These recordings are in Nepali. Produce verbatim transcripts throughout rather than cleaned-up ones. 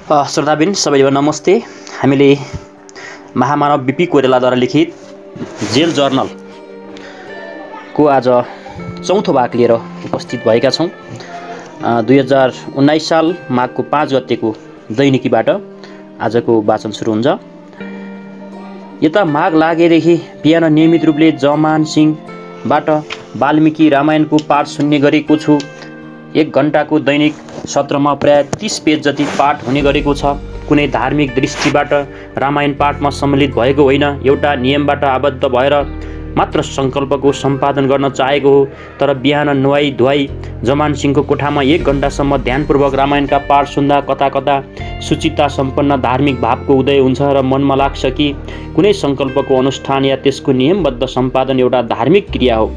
श्रोताबिन सबैलाई नमस्ते। हामीले महामानव बीपी कोइरालाद्वारा लिखित जेल जर्नल को आज चौथो भाग लिएर उपस्थित भएका छौँ। दुई हजार उन्नाइस साल माघको पाँच गतेको दैनिकीबाट आजको वाचन सुरु हुन्छ। यता माघ लागेदेखि बिहान नियमित रूपले जमान सिंहबाट वाल्मीकि रामायणको पाठ सुन्ने गरेको छु। एक घण्टाको दैनिक सत्रमा प्राय तीस पेज जति पाठ हुने गरेको छ। कुनै धार्मिक दृष्टिबाट रामायण पाठमा सम्मिलित भएको होइन, एउटा नियमबाट आबद्ध भएर मात्र सङ्कल्पको सम्पादन गर्न चाहेको हो। तर बिहान नुहाई धुवाई जमान सिंहको कोठामा एक घण्टासम्म ध्यानपूर्वक रामायणका पाठ सुन्दा कता कता सुचिता सम्पन्न धार्मिक भावको उदय हुन्छ र मनमा लाग्छ कि कुनै सङ्कल्पको अनुष्ठान या त्यसको नियमबद्ध सम्पादन एउटा धार्मिक क्रिया हो।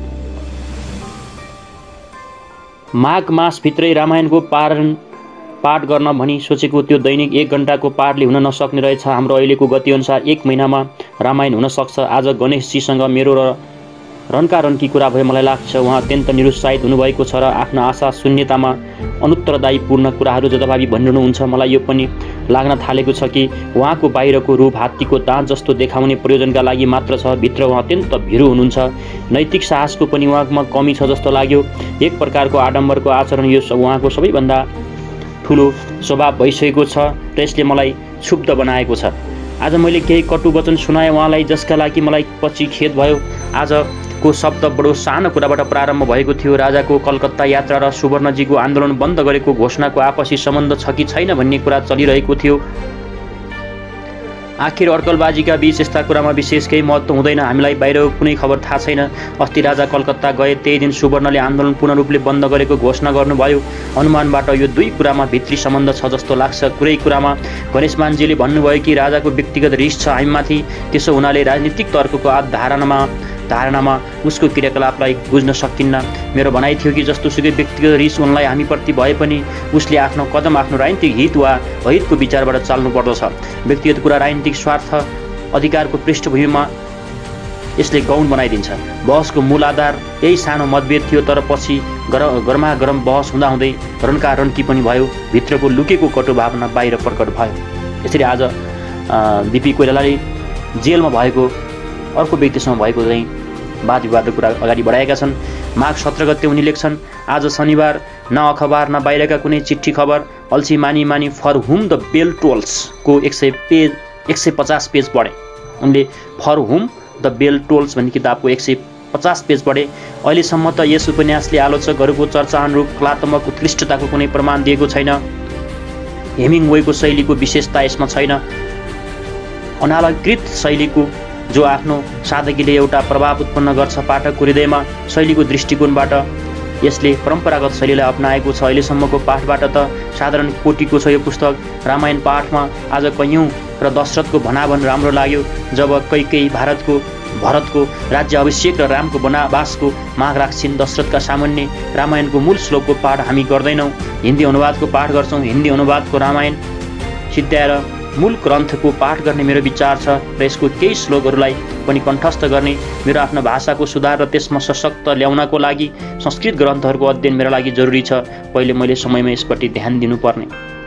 माघ मासभित्रै रामायणको पारण पाठ गर्न भनी सोचेको त्यो दैनिक एक घण्टाको पाठले हुन नसक्ने रहेछ। हाम्रो अहिलेको गतिअनुसार एक महिनामा रामायण हुन सक्छ। आज गणेशजीसँग मेरो र रन्कारन्की कुरा भए मलाई लाग्छ उहाँ अत्यन्त निरुत्साहित हुनुभएको छ र आफ्नो आशा शून्यतामा अनुत्तरदायीपूर्ण कुराहरू जताभावी भनिरहनुहुन्छ। मलाई यो पनि लाग्न थालेको छ कि उहाँको बाहिरको रूप हात्तीको दाँत जस्तो देखाउने प्रयोजनका लागि मात्र छ, भित्र उहाँ अत्यन्त भिरू हुनुहुन्छ। नैतिक साहसको पनि उहाँमा कमी छ जस्तो लाग्यो। एक प्रकारको आडम्बरको आचरण यो उहाँको सबैभन्दा ठुलो स्वभाव भइसकेको छ र यसले मलाई क्षुब्ध बनाएको छ। आज मैले केही कटु वचन सुनाएँ उहाँलाई, जसका लागि मलाई पछि खेद भयो। आजको शब्द बडो सानो कुराबाट प्रारम्भ भएको थियो। राजाको कलकत्ता यात्रा र सुवर्णजीको आन्दोलन बन्द गरेको घोषणाको आपसी सम्बन्ध छ कि छैन भन्ने कुरा चलिरहेको थियो। आखिर अड्कलबाजीका बीच यस्ता कुरामा विशेष केही महत्त्व हुँदैन। हामीलाई बाहिर कुनै खबर थाहा छैन। अस्ति राजा कलकत्ता गए, त्यही दिन सुवर्णले आन्दोलन पूर्ण रूपले बन्द गरेको घोषणा गर्नुभयो। अनुमानबाट यो दुई कुरामा भित्री सम्बन्ध छ जस्तो लाग्छ। कुरै कुरामा गणेशमानजीले भन्नुभयो कि राजाको व्यक्तिगत रिस छ हामीमाथि, त्यसो हुनाले राजनीतिक तर्कको धारणामा धारणामा उसको क्रियाकलापलाई बुझ्न सकिन्न। मेरो भनाइ थियो कि जस्तोसुकै व्यक्तिगत रिस उनलाई हामीप्रति भए पनि उसले आफ्नो कदम आफ्नो राजनीतिक हित वा अहितको विचारबाट चाल्नुपर्दछ। व्यक्तिगत कुरा राजनीतिक स्वार्थ अधिकारको पृष्ठभूमिमा यसले गौण बनाइदिन्छ। बहसको मूल आधार यही सानो मतभेद थियो, तर पछि गर गर्मागरम बहस हुँदाहुँदै रन्कारन्की पनि भयो। भित्रको लुकेको कटु भावना बाहिर प्रकट भयो। यसरी आज बीपी कोइरालाले जेलमा भएको अर्को व्यक्तिसँग भएको चाहिँ वाद विवादको कुरा अगाडि बढाएका छन्। माघ सत्र गते उनी लेख्छन्, आज शनिबार, न अखबार न बाहिरका कुनै चिठी खबर। अल्छी मानी मानी फर हुम द बेल टोल्सको एक सय पेज एक सय पचास पेज पढे। उनले for whom the bell tolls भन्ने किताबको एक सय पचास पेज पढे। अहिलेसम्म त यस उपन्यासले आलोचकहरूको चर्चा अनुरूप कलात्मक उत्कृष्टताको कुनै प्रमाण दिएको छैन। हेमिङवेको शैलीको विशेषता यसमा छैन। अनालङ्कृत शैलीको जो आफ्नो सादगीले एउटा प्रभाव उत्पन्न गर्छ पाठकको हृदयमा, शैलीको दृष्टिकोणबाट यसले परम्परागत शैलीलाई अपनाएको छ। अहिलेसम्मको पाठबाट त साधारण कोटिको छ यो पुस्तक। रामायण पाठमा आज कैयौँ र दशरथको भनाभन राम्रो लाग्यो। जब कैकेयी भारतको भरतको राज्य अभिषेक र रामको वनवासको माग राख्छिन्, दशरथका सामान्य रामायणको मूल श्लोकको पाठ हामी गर्दैनौँ, हिन्दी अनुवादको पाठ गर्छौँ। हिन्दी अनुवादको रामायण सिद्ध्याएर मूल ग्रन्थको पाठ गर्ने मेरो विचार छ र यसको केही श्लोकहरूलाई पनि कण्ठस्थ गर्ने। मेरो आफ्नो भाषाको सुधार र त्यसमा सशक्त ल्याउनको लागि संस्कृत ग्रन्थहरूको अध्ययन मेरो लागि जरुरी छ। पहिले मैले समयमा यसपट्टि ध्यान दिनुपर्ने।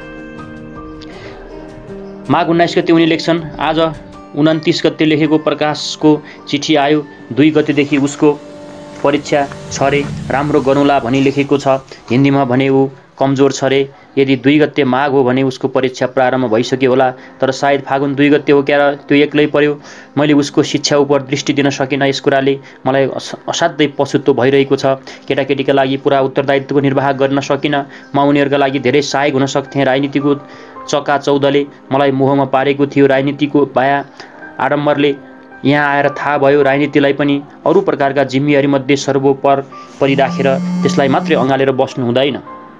माघ उन्नाइस गते उनी लेख्छन्, आज उन्तिस गते लेखेको प्रकाशको चिठी आयो। दुई गतेदेखि उसको परीक्षा छ रे, राम्रो गरौँला भनी लेखेको छ। हिन्दीमा भने ऊ कमजोर छ रे। यदि दुई गते माघ हो भने उसको परीक्षा प्रारम्भ भइसक्यो होला, तर सायद फागुन दुई गते हो क्या, त्यो एक्लै पर्यो। मैले उसको शिक्षा उप दृष्टि दिन सकिनँ। यस कुराले मलाई असाध्यै पछुतो भइरहेको छ। केटाकेटीका लागि पुरा उत्तरदायित्वको निर्वाह गर्न सकिनँ। म उनीहरूका लागि धेरै सहायक हुन सक्थेँ। राजनीतिको चकाचौधले मलाई मोहमा पारेको थियो। राजनीतिको बाया आडम्बरले यहाँ आएर थाहा भयो राजनीतिलाई पनि अरू प्रकारका जिम्मेवारीमध्ये सर्वोपरि राखेर त्यसलाई मात्रै अँगालेर बस्नु हुँदैन।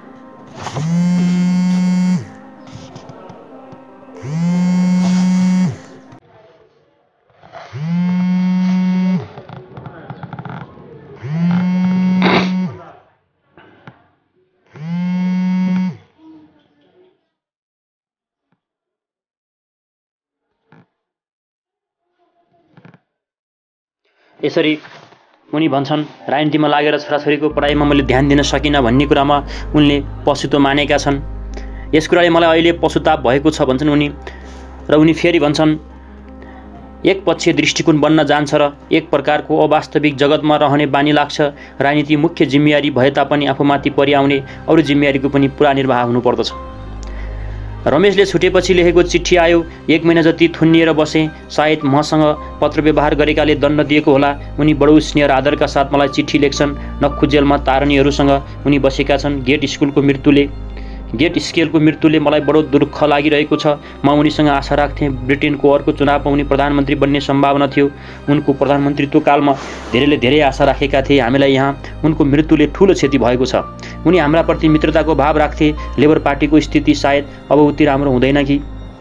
यसरी उनी भन्छन्, राजनीतिमा लागेर छोराछोरीको पढाइमा मैले ध्यान दिन सकिनँ भन्ने कुरामा उनले पछुतो मानेका छन्। यस कुराले मलाई अहिले पशुताप भएको छ भन्छन् उनी। र उनी फेरि भन्छन् एक पक्षीय दृष्टिकोण बन्न जान्छ र एक प्रकारको अवास्तविक जगतमा रहने बानी लाग्छ। राजनीति मुख्य जिम्मेवारी भए तापनि आफूमाथि परिआउने अरू जिम्मेवारीको पनि पुरा निर्वाह हुनुपर्दछ। रमेशले छुटेपछि लेखेको चिठी आयो। एक महिना जति थुनिएर बसे। सायद मसँग पत्र व्यवहार गरेकाले दण्ड दिएको होला। उनी बडो स्नेह र आदरका साथ मलाई चिठी लेख्छन्। नक्खु जेलमा तारणीहरूसँग उनी बसेका छन्। गेट स्कुलको मृत्युले गेट स्केलको मृत्युले मलाई बडो दुःख लागिरहेको छ। म उनीसँग आशा राख्थेँ। ब्रिटेनको अर्को चुनावमा उनी प्रधानमन्त्री बन्ने सम्भावना थियो। उनको प्रधानमन्त्रीत्व कालमा धेरैले धेरै आशा राखेका थिए। हामीलाई यहाँ उनको मृत्युले ठूलो क्षति भएको छ। उनी हाम्रा प्रति मित्रताको भाव राख्थे। लेबर पार्टीको स्थिति सायद अब उति राम्रो हुँदैन कि।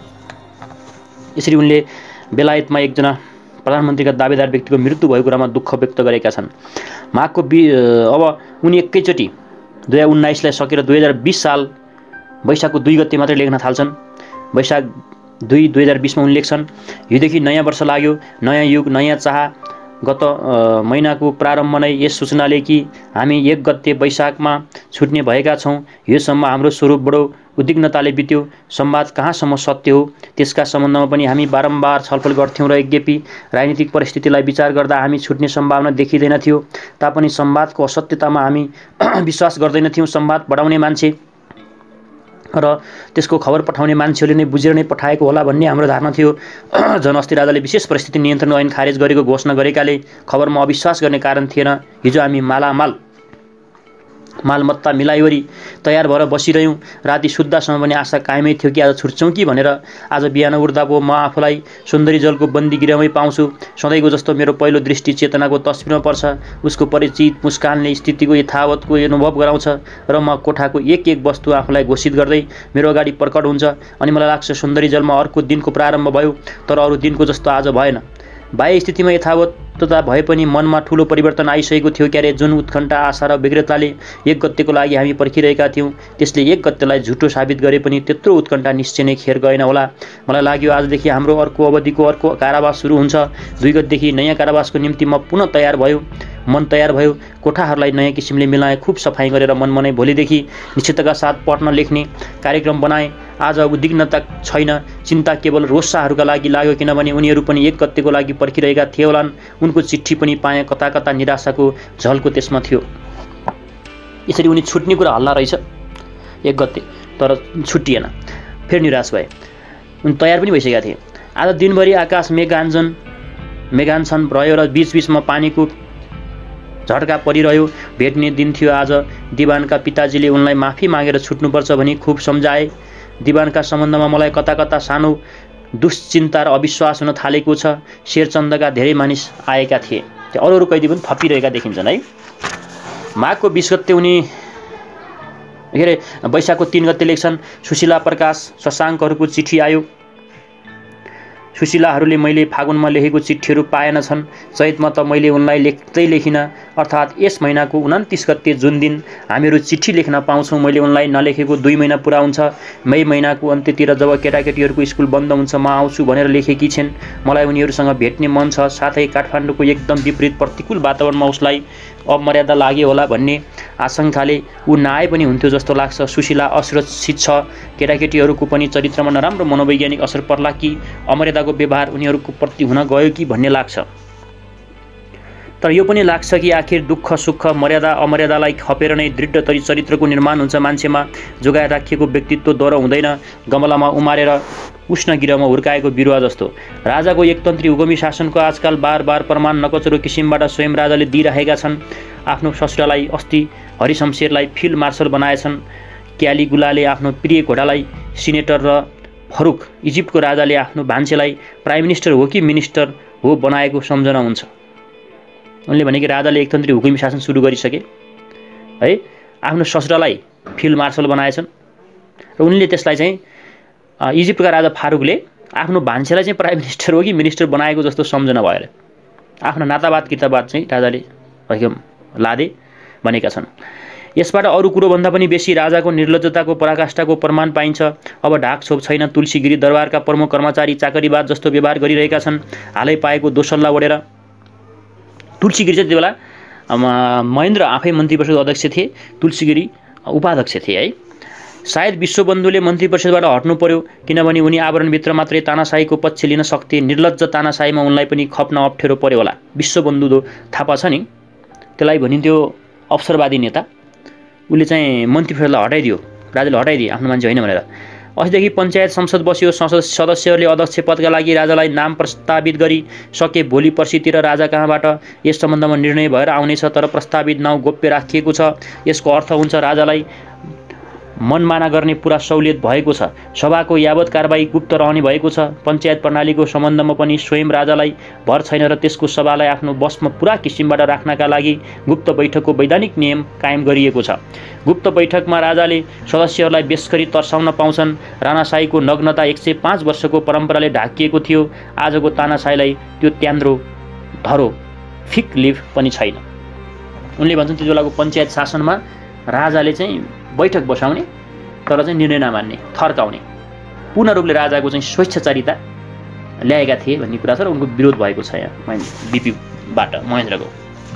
यसरी उनले बेलायतमा एकजना प्रधानमन्त्रीका दावेदार व्यक्तिको मृत्यु भएको कुरामा दुःख व्यक्त गरेका छन्। माघको बि अब उनी एकैचोटि दुई हजार उन्नाइसलाई सकेर दुई हजार बिस साल वैशाखको दुई गते मात्रै लेख्न थाल्छन्। वैशाख दुई दुई हजार बिसमा उनले लेख्छन्, योदेखि नयाँ वर्ष लाग्यो, नयाँ युग, नयाँ चाह। गत महिनाको प्रारम्भ नै यस सूचनाले कि हामी एक गते वैशाखमा छुट्ने भएका छौँ। योसम्म हाम्रो स्वरूप बडो उद्विग्नताले बित्यो। संवाद कहाँसम्म सत्य हो त्यसका सम्बन्धमा पनि हामी बारम्बार छलफल गर्थ्यौँ र यद्यपि राजनीतिक परिस्थितिलाई विचार गर्दा हामी छुट्ने सम्भावना देखिँदैन थियो तापनि संवादको असत्यतामा हामी विश्वास गर्दैनथ्यौँ। संवाद बढाउने मान्छे र त्यसको खबर पठाउने मान्छेहरूले नै बुझेर नै पठाएको होला भन्ने हाम्रो धारणा थियो। जनअस्ति राजाले विशेष परिस्थिति नियन्त्रण ऐन खारेज गरेको घोषणा गरेकाले खबरमा अविश्वास गर्ने कारण थिएन। हिजो हामी मालामाल मालमत्ता मिलाइवरी तयार भएर बसिरह्यौँ। राति सुत्दासम्म पनि आशा कायमै थियो कि आज छुट्छौँ कि भनेर। आज बिहान उठ्दा पो म आफूलाई सुन्दरी जलको बन्दी गृहमै पाउँछु। सधैँको जस्तो मेरो पहिलो दृष्टि चेतनाको तस्बिरमा पर्छ। उसको परिचित मुस्कानले स्थितिको यथावतको अनुभव गराउँछ र म कोठाको एक एक वस्तु आफूलाई घोषित गर्दै मेरो अगाडि प्रकट हुन्छ। अनि मलाई लाग्छ सुन्दरी जलमा अर्को दिनको प्रारम्भ भयो, तर अरू दिनको जस्तो आज भएन। बाह्य स्थितिमा यथावतता भए पनि मनमा ठूलो परिवर्तन आइसकेको थियो क्यारे। जुन उत्कण्ठा, आशा र व्यग्रताले एक गतेको लागि हामी पर्खिरहेका थियौँ त्यसले एक गतेलाई झुटो साबित गरे पनि त्यत्रो उत्कण्ठा निश्चय नै खेर गएन होला। मलाई लाग्यो आजदेखि हाम्रो अर्को अवधिको अर्को कारावास सुरु हुन्छ। दुई गतेदेखि नयाँ कारावासको निम्ति म पुनः तयार भयो मन तयार भयो। कोठाहरूलाई नयाँ किसिमले मिलाएँ, खुब सफाई गरेर मनमनै भोलिदेखि निश्चितका साथ पढ्न लेख्ने कार्यक्रम बनाएँ। आज उद्विग्नता छैन, चिन्ता केवल रोसाहरूका लागि लाग्यो किनभने उनीहरू पनि एक गतेको लागि पर्खिरहेका थिए होलान्। उनको चिठी पनि पाएँ, कता कता निराशाको झल्को त्यसमा थियो। यसरी उनी छुट्ने कुरा हल्ला रहेछ एक गते, तर छुट्टिएन। फेरि निराश भए। उनी तयार पनि भइसकेका थिए। आज दिनभरि आकाश मेघाञ्जन मेघाञ्छन रह्यो र बीचबीचमा पानीको झड्का परिरह्यो। भेट्ने दिन थियो आज। दिवानका पिताजीले उनलाई माफी मागेर छुट्नुपर्छ भनी खुब सम्झाए। दिवानका सम्बन्धमा मलाई कता कता सानो दुश्चिन्ता र अविश्वास हुन थालेको छ। शेरचन्दका धेरै मानिस आएका थिए। त्यो अरू अरू कैदी पनि थपिरहेका देखिन्छन् है। माघको बिस गते उनी के अरे वैशाखको तीन गते लेख्छन्, सुशीला प्रकाश शशाङ्कहरूको चिठी आयो। सुशीलाहरूले मैले फागुनमा लेखेको चिठीहरू पाएनछन्। चैतमा त मैले उनलाई लेख्दै लेखिनँ। अर्थात् यस महिनाको उन्तिस गते जुन दिन हामीहरू चिठी लेख्न पाउँछौँ मैले उनलाई नलेखेको दुई महिना पुरा हुन्छ। मई महिनाको अन्त्यतिर जब केटाकेटीहरूको स्कुल बन्द हुन्छ म आउँछु भनेर लेखेकी छिन्। मलाई उनीहरूसँग भेट्ने मन छ। साथै काठमाडौँको एकदम विपरीत प्रतिकूल वातावरणमा उसलाई अमर्यादा लाग्यो होला भन्ने आशंकाले ऊ नआए पनि हुन्थ्यो जस्तो लाग्छ। सुशीला असुरक्षित छ। केटाकेटीहरूको पनि चरित्रमा नराम्रो मनोवैज्ञानिक असर पर्ला कि अमर्यादाको व्यवहार उनीहरूको प्रति हुन गयो कि भन्ने लाग्छ। तर यो पनि लाग्छ कि आखिर दुःख सुख मर्यादा अमर्यादालाई खपेर नै दृढ चरित्रको निर्माण हुन्छ। मान्छेमा जोगाएर राखिएको व्यक्तित्व दह्रो हुँदैन, गमलामा उमारेर उष्ण गिरहमा हुर्काएको बिरुवा जस्तो। राजाको एकतन्त्री हुकुमी शासनको आजकल बार बार प्रमाण नकचरो किसिमबाट स्वयं राजाले दिइरहेका छन्। आफ्नो ससुरालाई अस्ति हरिशमशेरलाई फिल्ड मार्शल बनाएछन्। क्यालिगुलाले आफ्नो प्रिय घोडालाई सिनेटर र फरुक इजिप्टको राजाले आफ्नो भान्सेलाई प्राइम मिनिस्टर हो कि मिनिस्टर हो बनाएको सम्झना हुन्छ। उनले भने कि राजाले एकतन्त्री हुकुमी शासन सुरु गरिसके है, आफ्नो ससुरालाई फिल्ड मार्शल बनाएछन् र उनले त्यसलाई चाहिँ इजिप्टका राजा फारुकले आफ्नो भान्सेलाई चाहिँ प्राइम मिनिस्टर हो कि मिनिस्टर बनाएको जस्तो सम्झना भएर आफ्नो नातावाद किताबाद चाहिँ राजाले लादे भनेका छन्। यसबाट अरू कुरोभन्दा पनि बेसी राजाको निर्लज्जताको पराकाष्ठाको प्रमाण पाइन्छ। अब ढाकछोप छैन। तुलसीगिरी दरबारका प्रमुख कर्मचारी चाकरीवाद जस्तो व्यवहार गरिरहेका छन्। हालै पाएको दोसल्ला ओढेर तुलसीगिरी चाहिँ त्यो बेला महेन्द्र आफै मन्त्री परिषदको अध्यक्ष थिए, तुलसीगिरी उपाध्यक्ष थिए है। सायद विश्वबन्धुले मन्त्री परिषदबाट हट्नु पर्यो, किनभने उनी आवरणभित्र मात्रै तानाशाहीको पक्ष लिन सक्थे। निर्लज्ज तानाशाहीमा उनलाई पनि खप्न अप्ठ्यारो पर्यो होला। विश्वबन्धु थापा छ नि, त्यसलाई भनिन्थ्यो अवसरवादी नेता। उसले चाहिँ मन्त्री परिषदलाई हटाइदियो, राजाले हटाइदिए आफ्नो मान्छे होइन भनेर। अस्तिदेखि पञ्चायत संसद बस्यो। संसद सदस्यहरूले अध्यक्ष पदका लागि राजालाई नाम प्रस्तावित गरिसके। भोलि पर्सितिर राजा कहाँबाट यस सम्बन्धमा निर्णय भएर आउनेछ, तर प्रस्तावित नाउँ गोप्य राखिएको छ। यसको अर्थ हुन्छ राजालाई मनमाना गर्ने पुरा सहुलियत भएको छ। सभाको यावत कारबाही गुप्त रहने भएको छ। पञ्चायत प्रणालीको सम्बन्धमा पनि स्वयं राजालाई भर छैन र त्यसको सभालाई आफ्नो बसमा पुरा किसिमबाट राख्नका लागि गुप्त बैठकको वैधानिक नियम कायम गरिएको छ। गुप्त बैठकमा राजाले सदस्यहरूलाई बेसकरी तर्साउन पाउँछन्। राणाशाहीको नग्नता एक सय पाँच वर्षको परम्पराले ढाकिएको थियो। आजको तानाशाहीलाई त्यो त्यान्द्रो धरो फिक लिभ पनि छैन। उनले भन्छन् त्यो बेलाको पञ्चायत शासनमा राजाले चाहिँ बैठक बसाउने तर चाहिँ निर्णय नमान्ने, थर्काउने, पूर्ण रूपले राजाको चाहिँ स्वेच्छाचारिता ल्याएका थिए भन्ने कुरा छ र उनको विरोध भएको छ यहाँ बिपीबाट महेन्द्रको।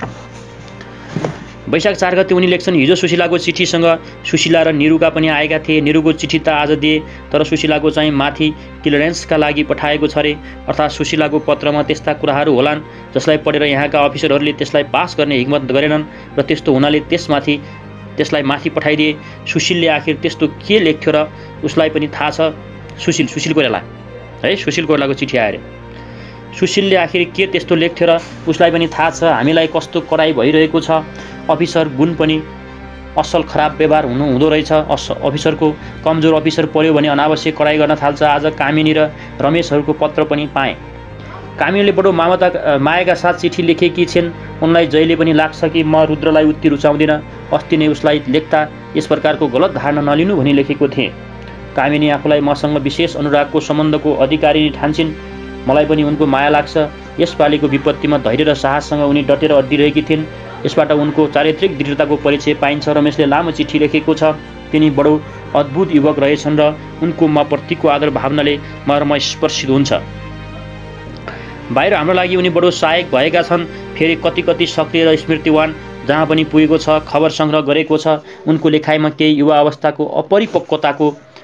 वैशाख चार गते उनी लेख्छन्, हिजो सुशीलाको चिठीसँग सुशीला र निरुका पनि आएका थिए। निरुको चिठी त आज दिए, तर सुशीलाको चाहिँ माथि क्लियरेन्सका लागि पठाएको छ रे। अर्थात् सुशीलाको पत्रमा त्यस्ता कुराहरू होलान् जसलाई पढेर यहाँका अफिसरहरूले त्यसलाई पास गर्ने हिम्मत गरेनन् र त्यस्तो हुनाले त्यसमाथि त्यसलाई माथि पठाइदिए। सुशीलले आखिर त्यस्तो के लेख्थ्यो र उसलाई पनि थाहा छ। सुशील सुशील कोइराला है, सुशील कोइरालाको चिठी आयो अरे। सुशीलले आखिर के त्यस्तो लेख्थ्यो र उसलाई पनि थाहा छ हामीलाई कस्तो कराई भइरहेको छ। अफिसर गुण पनि असल खराब व्यवहार हुनु हुँदो रहेछ। अस अफिसरको कमजोर अफिसर पर्यो भने अनावश्यक कराई गर्न थाल्छ। आज कामिनी र रमेशहरूको पत्र पनि पाएँ। कामिनीले बडो ममता मायाका साथ चिठी लेखेकी छिन्। उनलाई जहिले पनि लाग्छ कि म रुद्रलाई उति रुचाउँदिनँ। अस्ति नै उसलाई लेख्दा यस प्रकारको गलत धारणा नलिनु भनी लेखेको थिएँ। कामिनी आफूलाई मसँग विशेष अनुरागको सम्बन्धको अधिकारी ठान्छिन्। मलाई पनि उनको माया लाग्छ। यसपालिको विपत्तिमा धैर्य र साहससँग उनी डटेर अड्डिरहेकी थिइन्। यसबाट उनको चारित्रिक दृढताको परिचय पाइन्छ। रमेशले लामो चिठी लेखेको छ। तिनी बडो अद्भुत युवक रहेछन् र उनको म प्रतिको आदर भावनाले मर्म स्पर्शित हुन्छ। बाहिर हाम्रो लागि उनी बडो सहायक भएका छन्। फेरि कति कति सक्रिय र स्मृतिवान जहाँ पनि पुगेको छ, खबर सङ्ग्रह गरेको छ। उनको लेखाइमा केही युवा अवस्थाको अपरिपक्वताको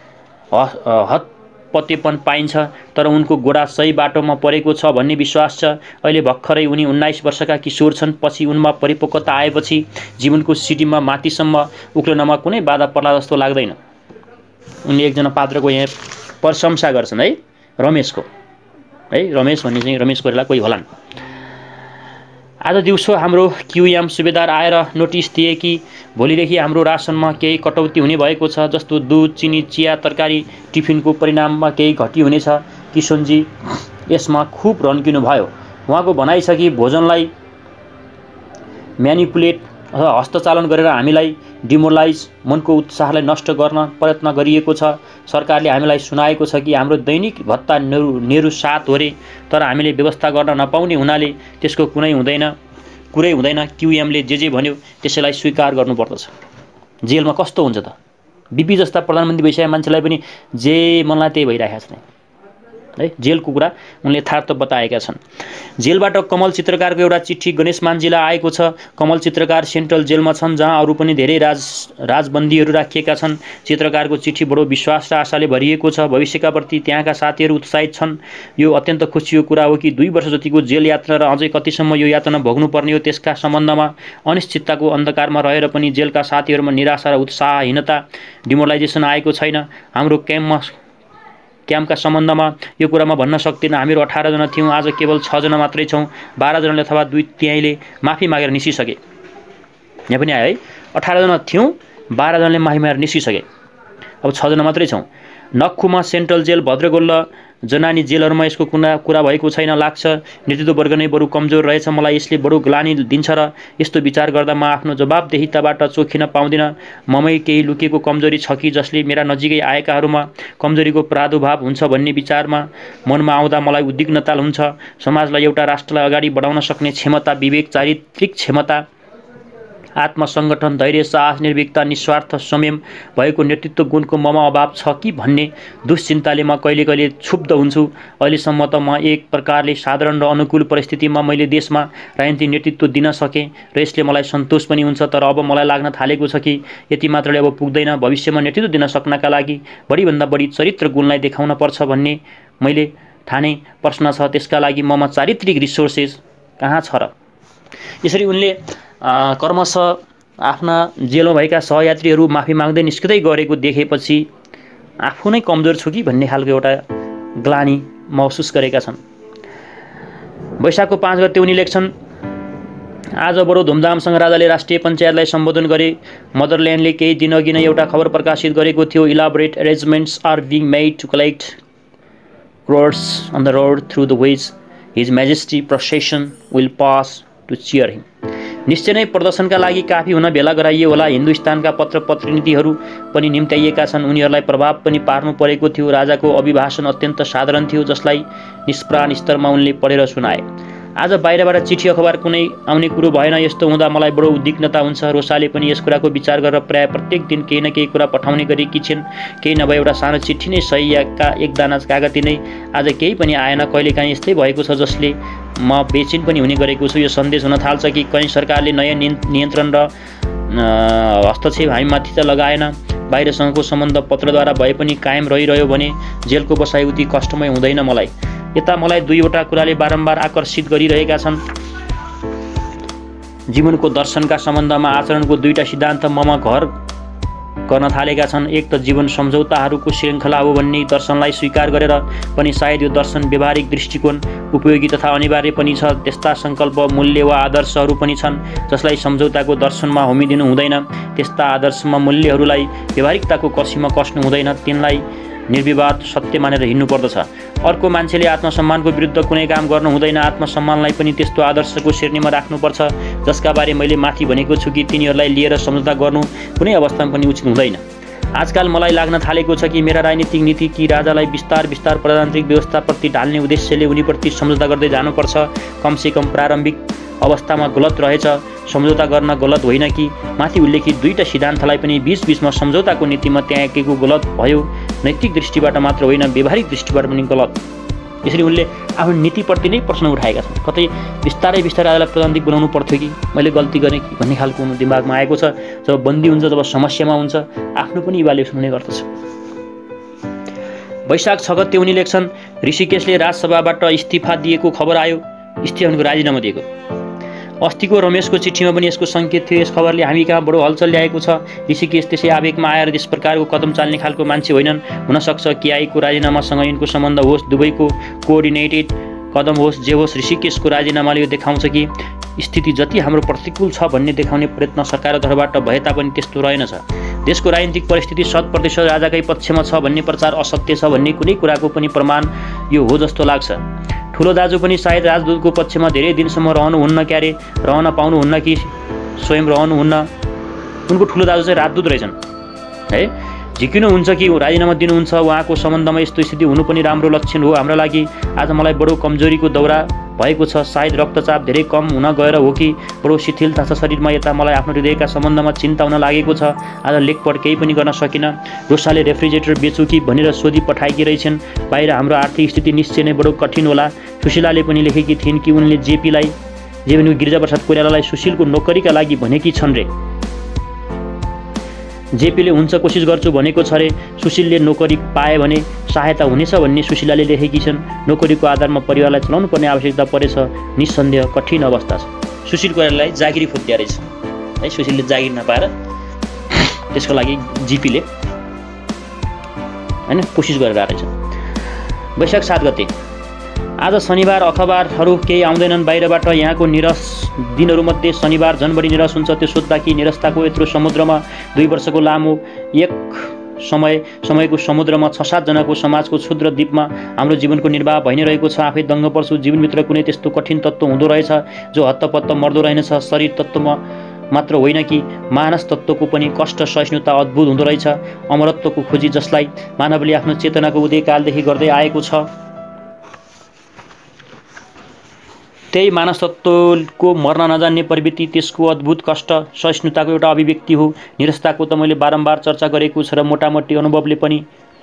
हतपतेपन पाइन्छ, तर उनको गोडा सही बाटोमा परेको छ भन्ने विश्वास छ। अहिले भर्खरै उनी उन्नाइस वर्षका किशोर छन्। पछि उनमा परिपक्वता आएपछि जीवनको सिडीमा माथिसम्म उक्लनमा कुनै बाधा पर्ला जस्तो लाग्दैन। उनले एकजना पात्रको यहाँ प्रशंसा गर्छन् है, रमेशको है। रमेश भन्ने चाहिँ रमेश कोइराला कोही होलान्। आज दिउँसो हाम्रो क्युएम सुबेदार आएर नोटिस दिए कि भोलिदेखि हाम्रो रासनमा केही कटौती हुने भएको छ, जस्तो दुध, चिनी, चिया, तरकारी, टिफिनको परिणाममा केही घटी हुनेछ। किशनजी यसमा खुब रन्किनु भयो। उहाँको भनाइ छ कि भोजनलाई म्यानिपुलेट अथवा हस्तचालन गरेर हामीलाई डिमोरलाइज, मनको उत्साहलाई नष्ट गर्न प्रयत्न गरिएको छ। सरकारले हामीलाई सुनाएको छ कि हाम्रो दैनिक भत्ता नेहरू नेहरू सात हो रे, तर हामीले व्यवस्था गर्न नपाउने हुनाले त्यसको कुनै हुँदैन कुरै हुँदैन। क्युएमले जे जे भन्यो त्यसैलाई स्वीकार गर्नुपर्दछ। जेलमा कस्तो हुन्छ त? बिपी जस्ता प्रधानमन्त्री भइसकेका मान्छेलाई पनि जे मनलाई त्यही भइरहेको छ है। जेलको कुरा उनले यथार्थ बताएका छन्। जेलबाट कमल चित्रकारको एउटा चिठी गणेश मानजीलाई आएको छ। कमल चित्रकार सेन्ट्रल जेलमा छन्, जहाँ अरू पनि धेरै राज राजबन्दीहरू राखिएका छन्। चित्रकारको चिठी बडो विश्वास र आशाले भरिएको छ। भविष्यका प्रति त्यहाँका साथीहरू उत्साहित छन्। यो अत्यन्त खुसीको कुरा हो कि दुई वर्ष जतिको जेल यात्रा र अझै कतिसम्म यो यातना भोग्नुपर्ने हो त्यसका सम्बन्धमा अनिश्चितताको अन्धकारमा रहेर पनि जेलका साथीहरूमा निराशा र उत्साहहीनता, डिमोरलाइजेसन आएको छैन। हाम्रो क्याम्पमा क्याम्पका सम्बन्धमा यो कुरामा भन्न सक्दिनँ। हामीहरू अठारजना थियौँ, आज केवल छजना मात्रै छौँ। बाह्रजनाले अथवा दुई तिहाईले माफी मागेर निस्किसके। यहाँ पनि आयो है, अठारजना थियौँ, बाह्रजनाले माफी मागेर निस्किसके। अब छजना मात्रै छौँ। नक्खुमा सेन्ट्रल जेल, भद्रगोल्ला जनानी जेलहरूमा यसको कुरा कुरा भएको छैन लाग्छ। नेतृत्व वर्ग नै बरु कमजोर रहेछ। मलाई यसले बडो ग्लानी दिन्छ र यस्तो विचार गर्दा म आफ्नो जवाबदेहिताबाट चोखिन पाउँदिनँ। ममै केही लुकेको कमजोरी छ कि जसले मेरा नजिकै आएकाहरूमा कमजोरीको प्रादुर्भाव हुन्छ भन्ने विचारमा मनमा आउँदा मलाई उद्विग्नता हुन्छ। समाजलाई एउटा राष्ट्रलाई अगाडि बढाउन सक्ने क्षमता, विवेक, चारित्रिक क्षमता आत्मसङ्गठन, धैर्य, साहस, निर्भीकता, निस्वार्थ, संयम भएको नेतृत्व गुणको ममा अभाव छ कि भन्ने दुश्चिन्ताले म कहिले कहिले क्षुब्ध हुन्छु। अहिलेसम्म त म एक प्रकारले साधारण र अनुकूल परिस्थितिमा मैले देशमा राजनीतिक नेतृत्व दिन सकेँ र यसले मलाई सन्तोष पनि हुन्छ। तर अब मलाई लाग्न थालेको छ कि यति मात्रले अब पुग्दैन। भविष्यमा नेतृत्व दिन सक्नका लागि बढीभन्दा बढी चरित्र गुणलाई देखाउन पर्छ भन्ने मैले ठाने प्रश्न छ। त्यसका लागि ममा चारित्रिक रिसोर्सेस कहाँ छ र? यसरी उनले कर्मशः आफ्ना जेलमा भएका सहयात्रीहरू माफी माग्दै निस्किँदै गरेको देखेपछि आफू नै कमजोर छु कि भन्ने खालको एउटा ग्लानी महसुस गरेका छन्। वैशाखको पाँच गते उनी लेख्छन्, आज बडो धुमधामसँग राजाले राष्ट्रिय पञ्चायतलाई सम्बोधन गरे। मदरल्यान्डले केही दिनअघि नै एउटा खबर प्रकाशित गरेको थियो, elaborate arrangements are being made to collect crowds on the road through the which his majesty procession will pass to cheer him. निश्चय नै प्रदर्शनका लागि काफी हुन भेला गराइयो होला। हिन्दुस्तानका पत्र प्रतिनिधिहरू पनि निम्त्याइएका छन्। उनीहरूलाई प्रभाव पनि पार्नु परेको थियो। राजाको अभिभाषण अत्यन्त साधारण थियो, जसलाई निष्प्राण स्तरमा उनले पढेर सुनाए। आज बाहिरबाट चिठी अखबार कुनै आउने कुरो भएन। यस्तो हुँदा मलाई बडो उद्विग्नता हुन्छ। रोसाले पनि यस कुराको विचार गरेर प्राय प्रत्येक दिन केही न केही कुरा पठाउने गरेकी छिन्। केही नभए एउटा सानो चिठी नै सही या का एक दाना कागती नै। आज केही पनि आएन। कहिलेकाहीँ यस्तै भएको छ जसले म बेचिन पनि हुने गरेको छु। यो सन्देश हुन थाल्छ कि कहीँ सरकारले नयाँ नियन्त्रण र हस्तक्षेप हामीमाथि त लगाएन। बाहिरसँगको सम्बन्ध पत्रद्वारा भए पनि कायम रहिरह्यो भने जेलको बसाइ उति कष्टमय हुँदैन मलाई। यता मलाई दुईवटा कुराले बारम्बार आकर्षित गरिरहेका छन्। जीवनको दर्शनका सम्बन्धमा आचरणको दुईटा सिद्धान्त ममा घर गर्न थालेका छन्। एक त जीवन सम्झौताहरूको श्रृङ्खला हो भन्ने दर्शनलाई स्वीकार गरेर पनि सायद यो दर्शन व्यवहारिक दृष्टिकोण उपयोगी तथा अनिवार्य पनि छ। त्यस्ता सङ्कल्प, मूल्य वा आदर्शहरू पनि छन् जसलाई सम्झौताको दर्शनमा होमिदिनु हुँदैन। त्यस्ता आदर्शमा मूल्यहरूलाई व्यवहारिकताको कसीमा कस्नु हुँदैन। तिनलाई निर्विवाद सत्य मानेर हिँड्नुपर्दछ। अर्को मान्छेले आत्मसम्मानको विरुद्ध कुनै काम गर्नु हुँदैन। आत्मसम्मानलाई पनि त्यस्तो आदर्शको श्रेणीमा राख्नुपर्छ जसका बारे मैले माथि भनेको छु कि तिनीहरूलाई लिएर सम्झौता गर्नु कुनै अवस्थामा पनि उचित हुँदैन। आजकल मलाई लाग्न थालेको छ कि मेरा राजनीतिक नीति कि राजालाई बिस्तार बिस्तार प्रजातान्त्रिक व्यवस्थाप्रति ढाल्ने उद्देश्यले उनीप्रति सम्झौता गर्दै जानुपर्छ। कमसेकम प्रारम्भिक अवस्थामा गलत रहेछ, सम्झौता गर्न गलत होइन कि माथि उल्लेखित दुईटा सिद्धान्तलाई पनि बीचबीचमा सम्झौताको नीतिमा त्यागेको गलत भयो। नैतिक दृष्टिबाट मात्र होइन, व्यवहारिक दृष्टिबाट पनि गलत। यसरी उनले आफ्नो नीतिप्रति नै प्रश्न उठाएका छन्। कतै बिस्तारै बिस्तारै आजलाई प्रजातान्त्रिक बनाउनु पर्थ्यो कि मैले गल्ती गरेँ कि भन्ने खालको उनको दिमागमा आएको छ। जब बन्दी हुन्छ, जब समस्यामा हुन्छ, आफ्नो पनि इभ्यालुएसन हुने गर्दछ। वैशाख छ गते उनी लेख्छन्, ऋषिकेशले राजसभाबाट इस्तिफा दिएको खबर आयो। इस्तिफा भनेको राजीनामा दिएको। अस्तिको रमेशको चिठीमा पनि यसको सङ्केत थियो। यस खबरले हामी कहाँ बडो हलचल ल्याएको छ। ऋषिकेश त्यसै आवेगमा आएर त्यस प्रकारको कदम चाल्ने खालको मान्छे होइनन्। हुनसक्छ केआईको राजीनामासँग यिनको सम्बन्ध होस्, दुवैको कोअर्डिनेटेड कदम होस्, जे होस्। ऋषिकेशको राजीनामाले यो देखाउँछ कि स्थिति जति हाम्रो प्रतिकूल छ भन्ने देखाउने प्रयत्न सरकारको तर्फबाट भए तापनि त्यस्तो रहेनछ। देशको राजनीतिक परिस्थिति शत प्रतिशत राजाकै पक्षमा छ भन्ने प्रचार असत्य छ भन्ने कुनै कुराको पनि प्रमाण यो हो जस्तो लाग्छ। ठुलो दाजु पनि सायद राजदूतको पक्षमा धेरै दिनसम्म रहनुहुन्न, क्यारे रहन पाउनुहुन्न कि स्वयं रहनुहुन्न। उनको ठुलो दाजु चाहिँ राजदूत रहेछन् है। झिकिनु हुन्छ कि राजीनामा दिनुहुन्छ। उहाँको सम्बन्धमा यस्तो स्थिति हुनु पनि राम्रो लक्षण हो हाम्रा लागि। आज मलाई बडो कमजोरीको दौरा भएको छ। सायद रक्तचाप धेरै कम हुन गएर हो कि बडो शिथिलता छ शरीरमा। यता मलाई आफ्नो हृदयका सम्बन्धमा चिन्ता हुन लागेको छ। आज लेखपढ केही पनि गर्न सकिनँ। रोसाले रेफ्रिजरेटर बेचु कि भनेर सोधी पठाएकी रहेछन्। बाहिर हाम्रो आर्थिक स्थिति निश्चय नै बडो कठिन होला। सुशीलाले पनि लेखेकी थिइन् कि उनले जेपीलाई जे भने गिरिजाप्रसाद कोइरालालाई सुशीलको नोकरीका लागि भनेकी छन् रे। जेपीले हुन्छ कोसिस गर्छु भनेको छ रे। सुशीलले नोकरी पाए भने सहायता हुनेछ भन्ने सुशीलाले लेखेकी छन्। नोकरीको आधारमा परिवारलाई चलाउनु पर्ने आवश्यकता परेछ। निस्सन्देह कठिन अवस्था छ। सुशील कोइरालालाई जागिरी फुत्या रहेछ है। सुशीलले जागिर नपाएर त्यसको लागि जेपीले हैन कोसिस गरेर रहेछ। वैशाख सात गते आज शनिबार अखबारहरू केही आउँदैनन् बाहिरबाट। यहाँको निरस दिनहरूमध्ये शनिबार झन् बढी निरस हुन्छ। त्यो सोध्दा कि निरसताको यत्रो समुद्रमा दुई वर्षको लामो एक समय समयको समुद्रमा छ सातजनाको समाजको क्षुद्र द्वीपमा हाम्रो जीवनको निर्वाह भइ नै रहेको छ। आफै दङ्ग पर्छु। जीवनभित्र कुनै त्यस्तो कठिन तत्त्व हुँदो रहेछ जो हत्तपत्त मर्दो रहेनछ। शरीर तत्त्वमा मात्र होइन कि मानस तत्त्वको पनि कष्ट सहिष्णुता अद्भुत हुँदो रहेछ। अमरत्वको खोजी जसलाई मानवले आफ्नो चेतनाको उदयकालदेखि गर्दै आएको छ, त्यही मानसतत्वको मर्न नजान्ने प्रवृत्ति, त्यसको अद्भुत कष्ट सहिष्णुताको एउटा अभिव्यक्ति हो। निरस्ताको त मैले बारम्बार चर्चा गरेको छ र मोटामोटी अनुभवले पनि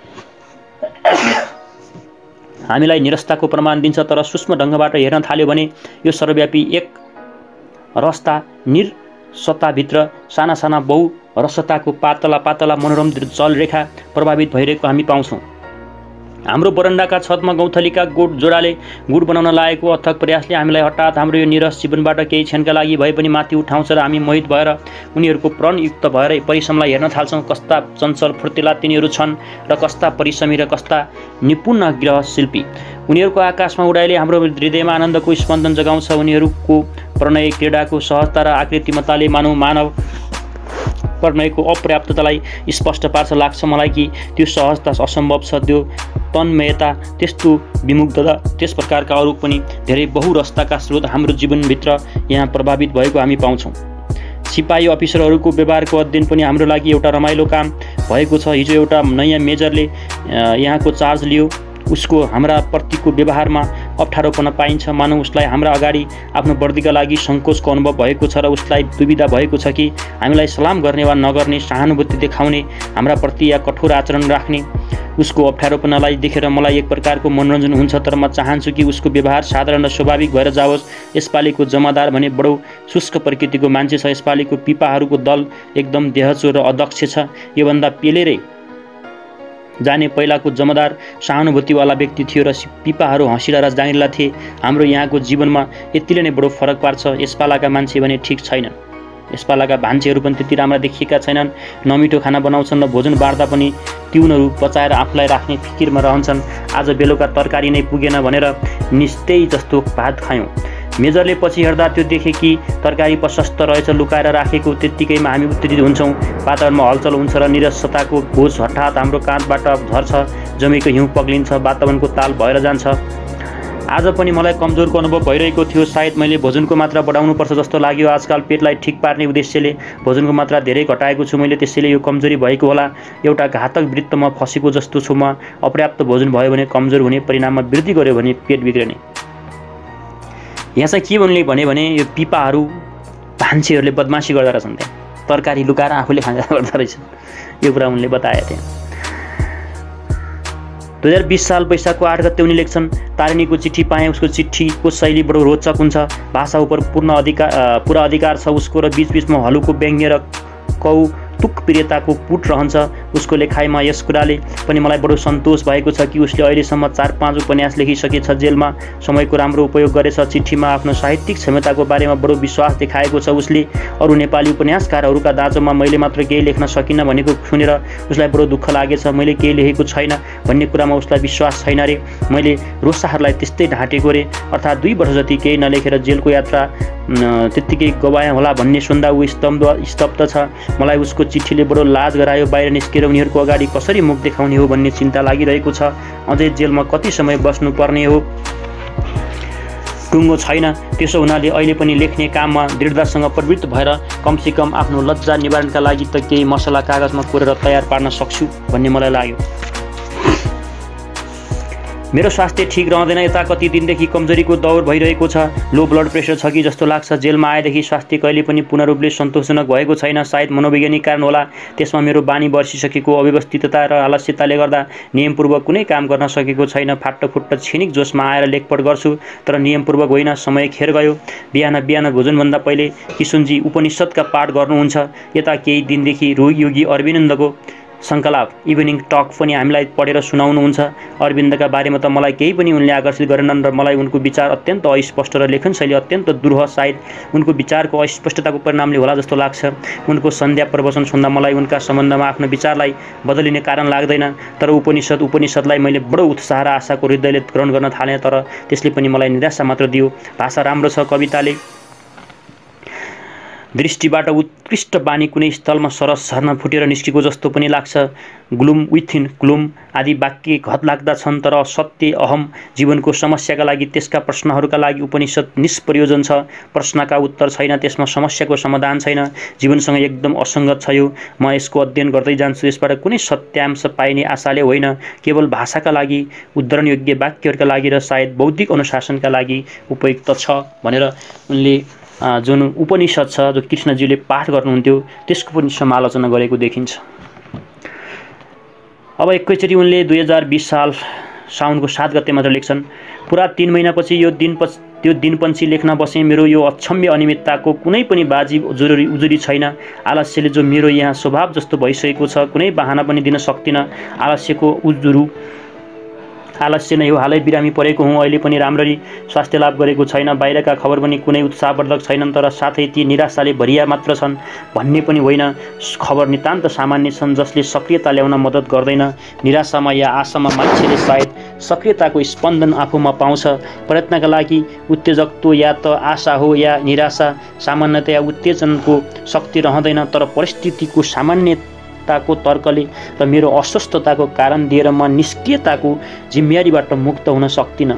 हामीलाई निरस्ताको प्रमाण दिन्छ। तर सूक्ष्म ढङ्गबाट हेर्न थाल्यो भने यो सर्वव्यापी एक रस्ता निरसताभित्र साना साना बहु रसताको पातला पातला मनोरम जलरेखा प्रभावित भइरहेको हामी पाउँछौँ। हाम्रो बरन्डाका छतमा गौँथलीका गोठ जोडाले गुड बनाउन लागेको अथक प्रयासले हामीलाई हठात हाम्रो यो निरस जीवनबाट केही क्षणका लागि भए पनि माथि उठाउँछ र हामी मोहित भएर उनीहरूको प्रणयुक्त भएर परिश्रमलाई हेर्न थाल्छौँ। कस्ता चञ्चल फुर्तिला तिनीहरू छन् र कस्ता परिश्रमी र कस्ता निपुण गृह शिल्पी। उनीहरूको आकाशमा उडाइले हाम्रो हृदयमा आनन्दको स्पन्दन जगाउँछ। उनीहरूको प्रणय क्रीडाको सहजता र आकृतिमत्ताले मानव मानव प्रणयको अपर्याप्ततालाई स्पष्ट पार्छ। लाग्छ मलाई कि त्यो सहजता असम्भव छ, त्यो तन्मयता, त्यस्तो विमुग्धता, त्यस प्रकारका अरू पनि धेरै बहुरसताका स्रोत हाम्रो जीवनभित्र यहाँ प्रभावित भएको हामी पाउँछौँ। सिपाही अफिसरहरूको व्यवहारको अध्ययन पनि हाम्रो लागि एउटा रमाइलो काम भएको छ। हिजो एउटा नयाँ मेजरले यहाँको चार्ज लियो। उसको हाम्रा प्रतिको व्यवहारमा अप्ठ्यारोपना पाइन्छ। मानव उसलाई हाम्रा अगाडि आफ्नो वर्दीका लागि सङ्कोचको अनुभव भएको छ र उसलाई दुविधा भएको छ कि हामीलाई सलाम गर्ने वा नगर्ने, सहानुभूति देखाउने, हाम्रा प्रति या कठोर आचरण राख्ने। उसको अप्ठ्यारोपनालाई देखेर मलाई एक प्रकारको मनोरञ्जन हुन्छ, तर म चाहन्छु कि उसको व्यवहार साधारण र स्वाभाविक भएर जाओस्। यसपालिको जमादार भने बडो शुष्क प्रकृतिको मान्छे छ। यसपालिको पिपाहरूको दल एकदम देहचोर र अध्यक्ष छ। योभन्दा पेलेरै जाने पहिलाको जमादार सहानुभूतिवाला व्यक्ति थियो र पिपाहरू हँसिला र जाँगिला थिए। हाम्रो यहाँको जीवनमा यतिले नै बडो फरक पार्छ। यसपालाका मान्छे भने ठिक छैनन्। यसपालाका भान्सेहरू पनि त्यति राम्रा देखिएका छैनन्। नमिठो खाना बनाउँछन् र भोजन बाँड्दा पनि तिउनहरू बचाएर आफूलाई राख्ने फिकिरमा रहन्छन्। आज बेलुका तरकारी नै पुगेन भनेर निस्तै जस्तो भात खायौँ। मेजरले पछि हेर्दा त्यो देखे कि तरकारी प्रशस्त रहेछ, लुकाएर राखेको। त्यत्तिकैमा हामी उत्तेजित हुन्छौँ। वातावरणमा हलचल हुन्छ र निरसताको बोझ हठात हाम्रो काँधबाट झर्छ। जमेको हिउँ पग्लिन्छ, वातावरणको ताल भएर जान्छ। आज पनि मलाई कमजोरको अनुभव भइरहेको थियो। सायद मैले भोजनको मात्रा बढाउनुपर्छ जस्तो लाग्यो। आजकल पेटलाई ठिक पार्ने उद्देश्यले भोजनको मात्रा धेरै घटाएको छु मैले, त्यसैले यो कमजोरी भएको होला। एउटा घातक वृत्तमा फसेको जस्तो छु म। अपर्याप्त भोजन भयो भने कमजोर हुने, परिणाममा वृद्धि गर्यो भने पेट बिग्रने। यहाँ चाहिँ के उनले भने भने यो पिपाहरू भान्सेहरूले बदमासी गर्दा रहेछन्, त्यहाँ तरकारी लुकाएर आफूले खाँदा गर्दा रहेछन्। यो कुरा उनले बताए थिए। दुई हजार बिस साल वैशाखको आठ गते उनी लेख्छन्, तारिणीको चिठी पाएँ। उसको चिठीको शैली बडो रोचक हुन्छ। भाषा उपर पूर्ण अधिकार पुरा अधिकार छ उसको र बीचबीचमा हलुको व्यङ्ग्य र कौतुक प्रियताको पुट रहन्छ उसको लेखाइमा। यस कुराले पनि मलाई बडो सन्तोष भएको छ कि उसले अहिलेसम्म चार पाँच उपन्यास लेखिसकेछ। जेलमा समयको राम्रो उपयोग गरेछ। चिठीमा आफ्नो साहित्यिक क्षमताको बारेमा बडो विश्वास देखाएको छ उसले। अरू नेपाली उपन्यासकारहरूका दाँजोमा मैले मात्र केही लेख्न सकिनँ भनेको सुनेर उसलाई बडो दुःख लागेछ। मैले केही लेखेको छैन भन्ने कुरामा उसलाई विश्वास छैन रे। मैले रोसाहरूलाई त्यस्तै ढाँटेको रे। अर्थात् दुई वर्ष जति केही नलेखेर जेलको यात्रा त्यत्तिकै गवाए होला भन्ने सुन्दा ऊ स्तब्ध स्तब्ध छ। मलाई उसको चिठीले बडो लाज गरायो। बाहिर निस्केर उनीहरूको अगाडि कसरी मुख देखाउने हो भन्ने चिन्ता लागिरहेको छ। अझै जेलमा कति समय बस्नुपर्ने हो टुङ्गो छैन। त्यसो हुनाले अहिले पनि लेख्ने काममा दृढतासँग प्रवृत्त भएर कमसेकम आफ्नो लज्जा निवारणका लागि त केही मसला कागजमा कोरेर तयार पार्न सक्छु भन्ने मलाई लाग्यो। मेरो स्वास्थ्य ठिक रहँदैन। यता कति दिनदेखि कमजोरीको दौर भइरहेको छ। लो ब्लड प्रेसर छ कि जस्तो लाग्छ। जेलमा आएदेखि स्वास्थ्य कहिले पनि पूर्ण रूपले सन्तोषजनक भएको छैन। सायद मनोवैज्ञानिक कारण होला। त्यसमा मेरो बानी बर्सिसकेको अव्यवस्थितता र आलस्यताले गर्दा नियमपूर्वक कुनै काम गर्न सकेको छैन। फाट्टफुट्ट क्षणिक जोसमा आएर लेखपढ गर्छु, तर नियमपूर्वक होइन। समय खेर गयो। बिहान बिहान भोजनभन्दा पहिले किशुनजी उपनिषदका पाठ गर्नुहुन्छ। यता केही दिनदेखि योगी अरविन्दको सङ्कलाप इभिनिङ टक पनि हामीलाई पढेर सुनाउनुहुन्छ। अरविन्दका बारेमा त मलाई केही पनि उनले आकर्षित गरेनन् र मलाई उनको विचार अत्यन्त अस्पष्ट र लेखनशैली अत्यन्त दुरूह। सायद उनको विचारको अस्पष्टताको परिणामले होला जस्तो लाग्छ। उनको सन्ध्या प्रवचन सुन्दा मलाई उनका सम्बन्धमा आफ्नो विचारलाई बदलिने कारण लाग्दैन। तर उपनिषद उपनिषदलाई मैले बडो उत्साह र आशाको हृदयले ग्रहण गर्न थालेँ, तर त्यसले पनि मलाई निराशा मात्र दियो। भाषा राम्रो छ, कविताले दृष्टिबाट उत्कृष्ट बानी कुनै स्थलमा सरस झर्न फुटेर निस्केको जस्तो पनि लाग्छ। ग्लुम विथिन ग्लुम आदि वाक्य घतलाग्दा छन्, तर सत्य अहम जीवनको समस्याका लागि, त्यसका प्रश्नहरूका लागि उपनिषद निष्प्रयोजन छ। प्रश्नका उत्तर छैन, त्यसमा समस्याको समाधान छैन, जीवनसँग एकदम असङ्गत छ। यो म यसको अध्ययन गर्दै जान्छु, यसबाट कुनै सत्यांश पाइने आशाले होइन, केवल भाषाका लागि, उद्धरणयोग्य वाक्यहरूका लागि र सायद बौद्धिक अनुशासनका लागि उपयुक्त छ भनेर उनले जुन उपनिषद छ जो कृष्णजीले पाठ गर्नुहुन्थ्यो त्यसको पनि समालोचना गरेको देखिन्छ। अब एकैचोटि उनले दुई हजार बिस साल साउनको सात गते मात्र लेख्छन्, पुरा तीन महिनापछि यो दिन त्यो दिनपछि लेख्न बसेँ। मेरो यो अक्षम्य अनियमितताको कुनै पनि बाजी जरुरी उजुरी छैन। आलस्यले जो मेरो यहाँ स्वभाव जस्तो भइसकेको छ, कुनै बहाना पनि दिन सक्दिनँ। आलस्यको उजुरु आलस्य नै हो। हालै बिरामी परेको हुँ, अहिले पनि राम्ररी स्वास्थ्य लाभ गरेको छैन। बाहिरका खबर पनि कुनै उत्साहवर्धक छैनन्, तर साथै ती निराशाले भरिया मात्र छन् भन्ने पनि होइन। खबर नितान्त सामान्य छन्, जसले सक्रियता ल्याउन मद्दत गर्दैन। निराशामा या आशामा मान्छेले सायद सक्रियताको स्पन्दन आफूमा पाउँछ। प्रयत्नका लागि उत्तेजकत्व या त आशा हो या निराशा। सामान्यतया उत्तेजनको शक्ति रहँदैन, तर परिस्थितिको सामान्य ताको तर्कले र मेरो अस्वस्थताको कारण दिएर म निष्क्रियताको जिम्मेवारीबाट मुक्त हुन सक्दिनँ।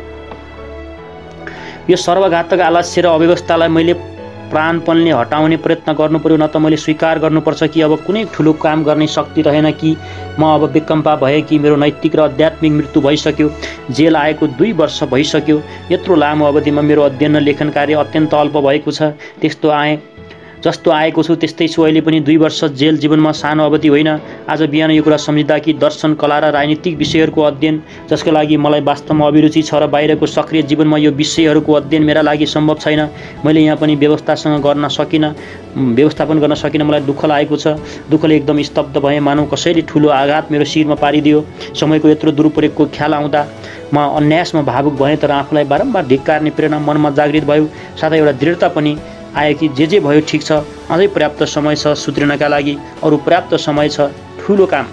यो सर्वघातक आलस्य र अव्यवस्थालाई मैले प्राणपनले हटाउने प्रयत्न गर्नु पर्यो, न त मैले स्वीकार गर्नुपर्छ कि अब कुनै ठुलो काम गर्ने शक्ति रहेन, कि म अब विकम्पा भए, कि मेरो नैतिक र आध्यात्मिक मृत्यु भइसक्यो। जेल आएको दुई वर्ष भइसक्यो। यत्रो लामो अवधिमा मेरो अध्ययन र लेखन कार्य अत्यन्त अल्प भएको छ। त्यस्तो आए जस्तो आएको छु त्यस्तै छु अहिले पनि। दुई वर्ष जेल जीवनमा सानो अवधि होइन। आज बिहान यो कुरा सम्झिँदा कि दर्शन, कला र राजनीतिक विषयहरूको अध्ययन जसका लागि मलाई वास्तवमा अभिरुचि छ र बाहिरको सक्रिय जीवनमा यो विषयहरूको अध्ययन मेरा लागि सम्भव छैन, मैले यहाँ पनि व्यवस्थासँग गर्न सकिनँ व्यवस्थापन गर्न सकिनँ मलाई दुःख लागेको छ। दुःखले एकदम स्तब्ध भएँ, मानव कसैले ठुलो आघात मेरो शिरमा पारिदियो। समयको यत्रो दुरुपयोगको ख्याल आउँदा म अन्यासमा भावुक भएँ, तर आफूलाई बारम्बार धिक्कार्ने प्रेरणा मनमा जागृत भयो। साथै एउटा दृढता पनि आयो कि जे जे भयो ठिक छ, अझै पर्याप्त समय छ सुध्रिनका लागि, अरू पर्याप्त समय छ ठुलो काम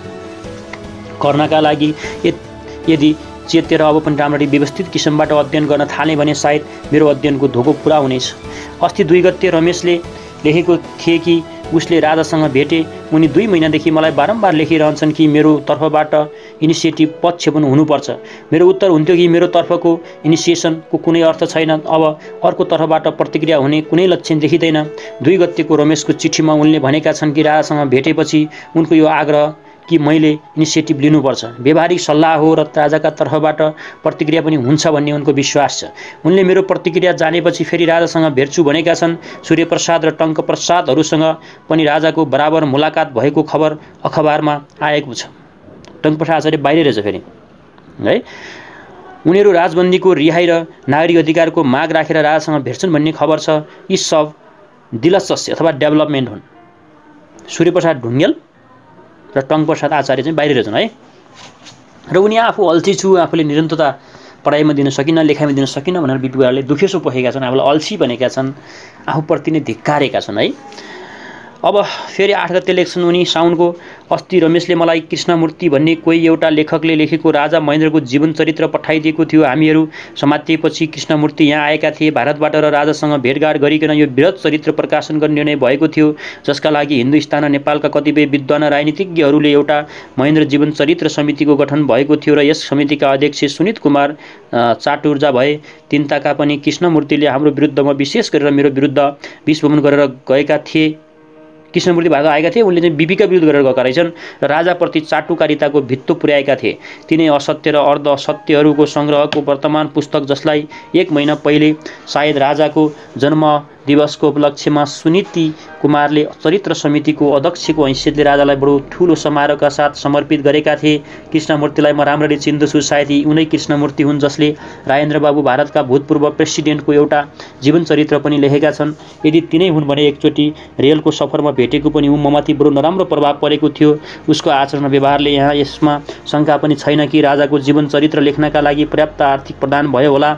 गर्नका लागि। यदि चेतेर अब पनि राम्ररी व्यवस्थित किसिमबाट अध्ययन गर्न थालेँ भने सायद मेरो अध्ययनको धोको पुरा हुनेछ। अस्ति दुई गते रमेशले लेखेको थिए कि उसले राजासँग भेटे। उनी दुई महिनादेखि मलाई बारम्बार लेखिरहन्छन् कि मेरो तर्फबाट इनिसिएटिभ पक्षपन हुनुपर्छ। मेरो उत्तर हुन्थ्यो कि मेरो तर्फको इनिसिएसनको कुनै अर्थ छैन, अब अर्को तर्फबाट प्रतिक्रिया हुने कुनै लक्षण देखिँदैन। दुई गतेको रमेशको चिठीमा उनले भनेका छन् कि राजासँग भेटेपछि उनको यो आग्रह कि मैले इनिसिएटिभ लिनुपर्छ व्यवहारिक सल्लाह हो र राजाका तर्फबाट प्रतिक्रिया पनि हुन्छ भन्ने उनको विश्वास छ। उनले मेरो प्रतिक्रिया जानेपछि फेरि राजासँग भेट्छु भनेका छन्। सूर्यप्रसाद र टङ्कप्रसादहरूसँग पनि राजाको बराबर मुलाकात भएको खबर अखबारमा आएको छ। टङ्कप्रसाद आचार्य बाहिर रहेछ फेरि है। उनीहरू राजबन्दीको रिहाई र नागरिक अधिकारको माग राखेर राजासँग भेट्छन् भन्ने खबर छ। यी सब दिलचस्प अथवा डेभलपमेन्ट हुन्। सूर्यप्रसाद ढुङ्गेल र टङ्कप्रसाद आचार्य चाहिँ बाहिर रहेछन् है। र उनी आफू अल्छी छु, आफूले निरन्तरता पढाइमा दिन सकिनँ, लेखाइमा दिन सकिनँ भनेर बिपुवाले दुखेसो पोखेका छन्, आफूलाई अल्छी भनेका छन्, आफूप्रति नै धिक्कारेका छन् है। अब फेरि आठ गते लेख्छन् उनी साउनको, अस्ति रमेशले मलाई कृष्णमूर्ति भन्ने कोही एउटा लेखकले लेखेको राजा महेन्द्रको जीवन चरित्र पठाइदिएको थियो। हामीहरू समातिएपछि कृष्णमूर्ति यहाँ आएका थिए। भारतबाट र राजासँग भेटघाट गरिकन यो बृहत् चरित्र प्रकाशन गर्ने निर्णय भएको थियो, जसका लागि हिन्दुस्तान र नेपालका कतिपय विद्वान राजनीतिज्ञहरूले एउटा महेन्द्र जीवन चरित्र समितिको गठन भएको थियो र यस समितिका अध्यक्ष सुनित कुमार चाटुर्जा भए। तिनताका पनि कृष्णमूर्तिले हाम्रो विरुद्धमा विशेष गरेर मेरो विरुद्ध विषभ्रमण गरेर गएका थिए। कृष्णमूर्ति भारत आएका थिए, उनले चाहिँ बिपीका विरुद्ध गरेर गएका रहेछन् र राजाप्रति चाटुकारिताको भित्तो पुर्याएका थिए। तिनै असत्य र अर्ध असत्यहरूको सङ्ग्रहको वर्तमान पुस्तक, जसलाई एक महिना पहिले सायद राजाको जन्म दिवसको उपलक्ष्यमा सुनीति कुमारले चरित्र समितिको अध्यक्षको हैसियतले राजालाई बडो ठुलो समारोहका साथ समर्पित गरेका थिए। कृष्णमूर्तिलाई म राम्ररी चिन्दछु, सायद यी उनै कृष्णमूर्ति हुन् जसले राजेन्द्र बाबु भारतका भूतपूर्व प्रेसिडेन्टको एउटा जीवन चरित्र पनि लेखेका छन्। यदि तिनै हुन् भने एकचोटि रेलको सफरमा भेटेको पनि हुँ, ममाथि बडो नराम्रो प्रभाव परेको थियो। उसको आचरण व्यवहारले यहाँ यसमा शङ्का पनि छैन कि राजाको जीवन चरित्र लेख्नका लागि पर्याप्त आर्थिक प्रदान भयो होला।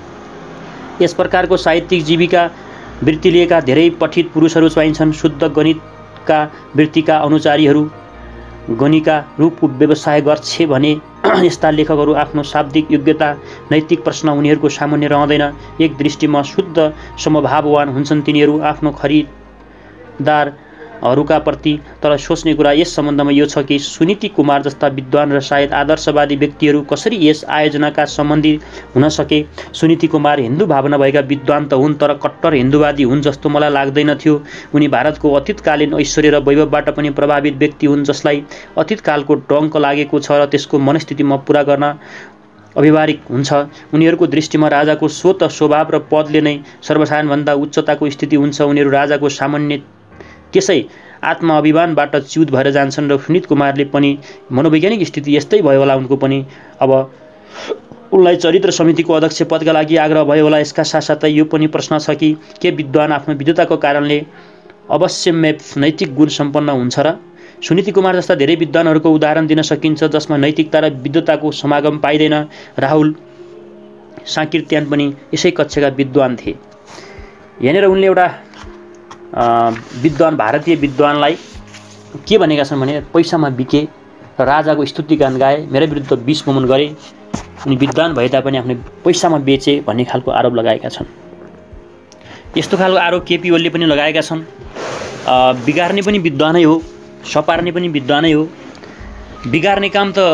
यस प्रकारको साहित्यिक जीविका वृत्ति लिएका धेरै पठित पुरुषहरू चाहिन्छन्। शुद्ध गणितका वृत्तिका अनुचारीहरू गणिका रूपको व्यवसाय गर्छे भने यस्ता लेखकहरू आफ्नो शाब्दिक योग्यता, नैतिक प्रश्न उनीहरूको सामान्य रहँदैन। एक दृष्टिमा शुद्ध समभाववान हुन्छन्। तिनीहरू आफ्नो खरिद जमिनदारहरूका प्रति। तर सोच्ने कुरा यस सम्बन्धमा यो छ कि सुनीति कुमार जस्ता विद्वान र सायद आदर्शवादी व्यक्तिहरू कसरी यस आयोजनाका सम्बन्धी हुन सके। सुनीति कुमार हिन्दू भावना भएका विद्वान त हुन्, तर कट्टर हिन्दूवादी हुन् जस्तो मलाई लाग्दैनथ्यो। उनी भारतको अतीतकालीन ऐश्वर्य र वैभवबाट पनि प्रभावित व्यक्ति हुन्, जसलाई अतीतकालको डङ्क लागेको छ र त्यसको मनस्थितिमा पुरा गर्न अव्यावहारिक हुन्छ। उनीहरूको दृष्टिमा राजाको स्वत स्वभाव र पदले नै सर्वसाधारणभन्दा उच्चताको स्थिति हुन्छ। उनीहरू राजाको सामान्य त्यसै आत्मअभिमानबाट च्युत भएर जान्छन् र सुनीत कुमारले पनि मनोवैज्ञानिक स्थिति यस्तै भयो होला उनको पनि। अब उनलाई चरित्र समितिको अध्यक्ष पदका लागि आग्रह भयो होला। यसका साथसाथै यो पनि प्रश्न छ कि के विद्वान आफ्नो विद्वताको कारणले अवश्यमै नैतिक गुण सम्पन्न हुन्छ र? सुनीति कुमार जस्ता धेरै विद्वानहरूको उदाहरण दिन सकिन्छ जसमा नैतिकता र विद्वताको समागम पाइँदैन। राहुल साङ्कीर्त्यान पनि यसै कक्षका विद्वान थिए। यहाँनिर उनले एउटा विद्वान भारतीय विद्वानलाई के भनेका छन् भने पैसामा बिके र राजाको स्तुतिगान गाए, मेरै विरुद्ध विष मोमन गरे, उनी विद्वान भए तापनि आफ्नो पैसामा बेचे भन्ने खालको आरोप लगाएका छन्। यस्तो खालको आरोप केपी ओलीले पनि लगाएका छन्। बिगार्ने पनि विद्वानै हो, सपार्ने पनि विद्वानै हो। बिगार्ने काम त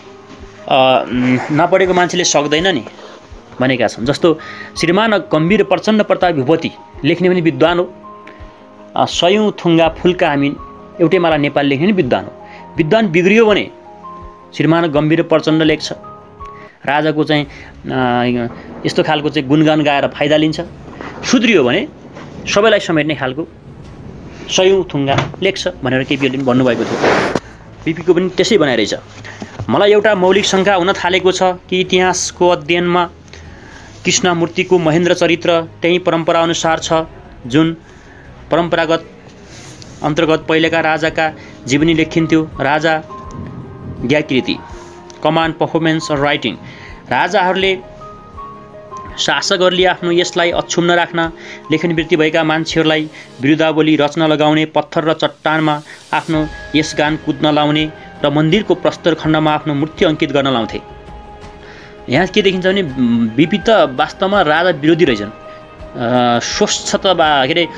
नपढेको मान्छेले सक्दैन नि भनेका छन्। जस्तो श्रीमान गम्भीर प्रचण्ड प्रताप भूपति लेख्ने पनि विद्वान हो। सयौँ थुङ्गा फुलका हामी एउटै माला नेपाल लेख्ने पनि विद्वान हो। विद्वान बिग्रियो भने श्रीमान गम्भीर प्रचण्ड लेख्छ, राजाको चाहिँ यस्तो खालको चाहिँ गुणगान गाएर फाइदा लिन्छ। सुध्रियो भने सबैलाई समेट्ने खालको सयौँ थुङ्गा लेख्छ भनेर केपी ओलीले भन्नुभएको थियो। बिपीको पनि त्यसै बनाइरहेछ। मलाई एउटा मौलिक शङ्का हुन थालेको छ कि इतिहासको अध्ययनमा कृष्णमूर्तिको महेन्द्र चरित्र त्यही परम्पराअनुसार छ जुन परम्परागत अन्तर्गत पहिलेका राजाका जीवनी लेखिन्थ्यो। राजा ज्ञाकृति, कमान्ड, पर्फर्मेन्स र राइटिङ। राजाहरूले शासकहरूले आफ्नो यसलाई अक्षुण्ण राख्न, लेखनवृत्ति भएका मान्छेहरूलाई विरुद्धावली रचना लगाउने, पत्थर र चट्टानमा आफ्नो यस गान कुद्न लाउने र मन्दिरको प्रस्तर खण्डमा आफ्नो मूर्ति अङ्कित गर्न लाउँथे। यहाँ के देखिन्छ भने बिपी त वास्तवमा राजा विरोधी रहेछन्। स्वच्छ त बा के अरे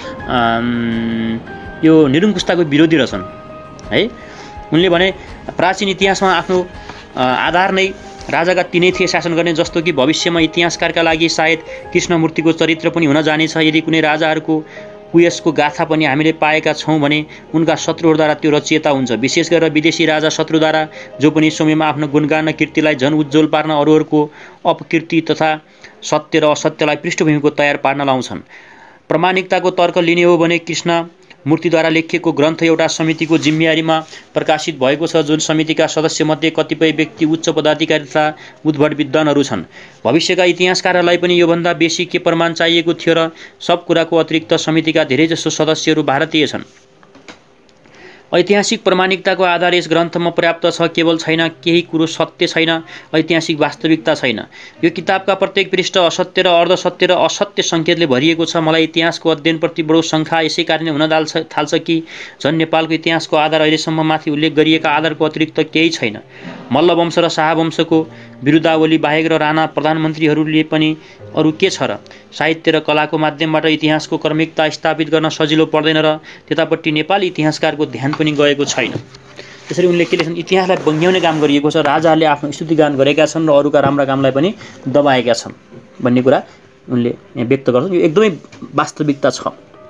यो निरङ्कुशताको विरोधी रहेछन् है। उनले भने प्राचीन इतिहासमा आफ्नो आधार नै राजाका तिनै थिए शासन गर्ने, जस्तो कि भविष्यमा इतिहासकारका लागि सायद कृष्णमूर्तिको चरित्र पनि हुन जानेछ। यदि कुनै राजाहरूको कुयसको गाथा पनि हामीले पाएका छौँ भने उनका शत्रुहरूद्वारा त्यो रचिएता हुन्छ। विशेष गरेर विदेशी राजा शत्रुद्वारा, जो पनि समयमा आफ्नो गुणगान र कीर्तिलाई झन उज्जवल पार्न अरूहरूको अपकीर्ति तथा सत्य र असत्यलाई पृष्ठभूमिको तयार पार्न लाउँछन्। प्रामाणिकताको तर्क लिने हो भने कृष्ण मूर्तिद्वारा लेखिएको ग्रन्थ एउटा समितिको जिम्मेवारीमा प्रकाशित भएको छ, जुन समितिका सदस्यमध्ये कतिपय व्यक्ति उच्च पदाधिकारी तथा उद्भट विद्वानहरू छन्। भविष्यका इतिहासकारहरूलाई पनि योभन्दा बेसी के प्रमाण चाहिएको थियो र सब कुराको अतिरिक्त समितिका धेरैजसो सदस्यहरू भारतीय छन्। ऐतिहासिक प्रामाणिकताको आधार यस ग्रन्थमा पर्याप्त छ। केवल छैन, केही कुरो सत्य छैन, ऐतिहासिक वास्तविकता छैन। यो किताबका प्रत्येक पृष्ठ असत्य र अर्धसत्य र असत्य सङ्केतले भरिएको छ। मलाई इतिहासको अध्ययनप्रति बडो शङ्का यसै कारणले हुन थाल्छ थाल्छ कि झन् नेपालको इतिहासको आधार अहिलेसम्म माथि उल्लेख गरिएका आधारको अतिरिक्त केही छैन। मल्लवंश र शाहवंशको विरुद्धावली बाहेक र राणा प्रधानमन्त्रीहरूले पनि अरू के छ र? साहित्य र कलाको माध्यमबाट इतिहासको क्रमिकता स्थापित गर्न सजिलो पर्दैन र त्यतापट्टि नेपाली इतिहासकारको ध्यान पनि गएको छैन। त्यसरी उनले के लेख्छन्, इतिहासलाई बङ्ग्याउने काम गरिएको छ, राजाहरूले आफ्नो स्तुतिगान गरेका छन् र अरूका राम्रा कामलाई पनि दबाएका छन् भन्ने कुरा उनले व्यक्त गर्छन्। यो एकदमै वास्तविकता छ।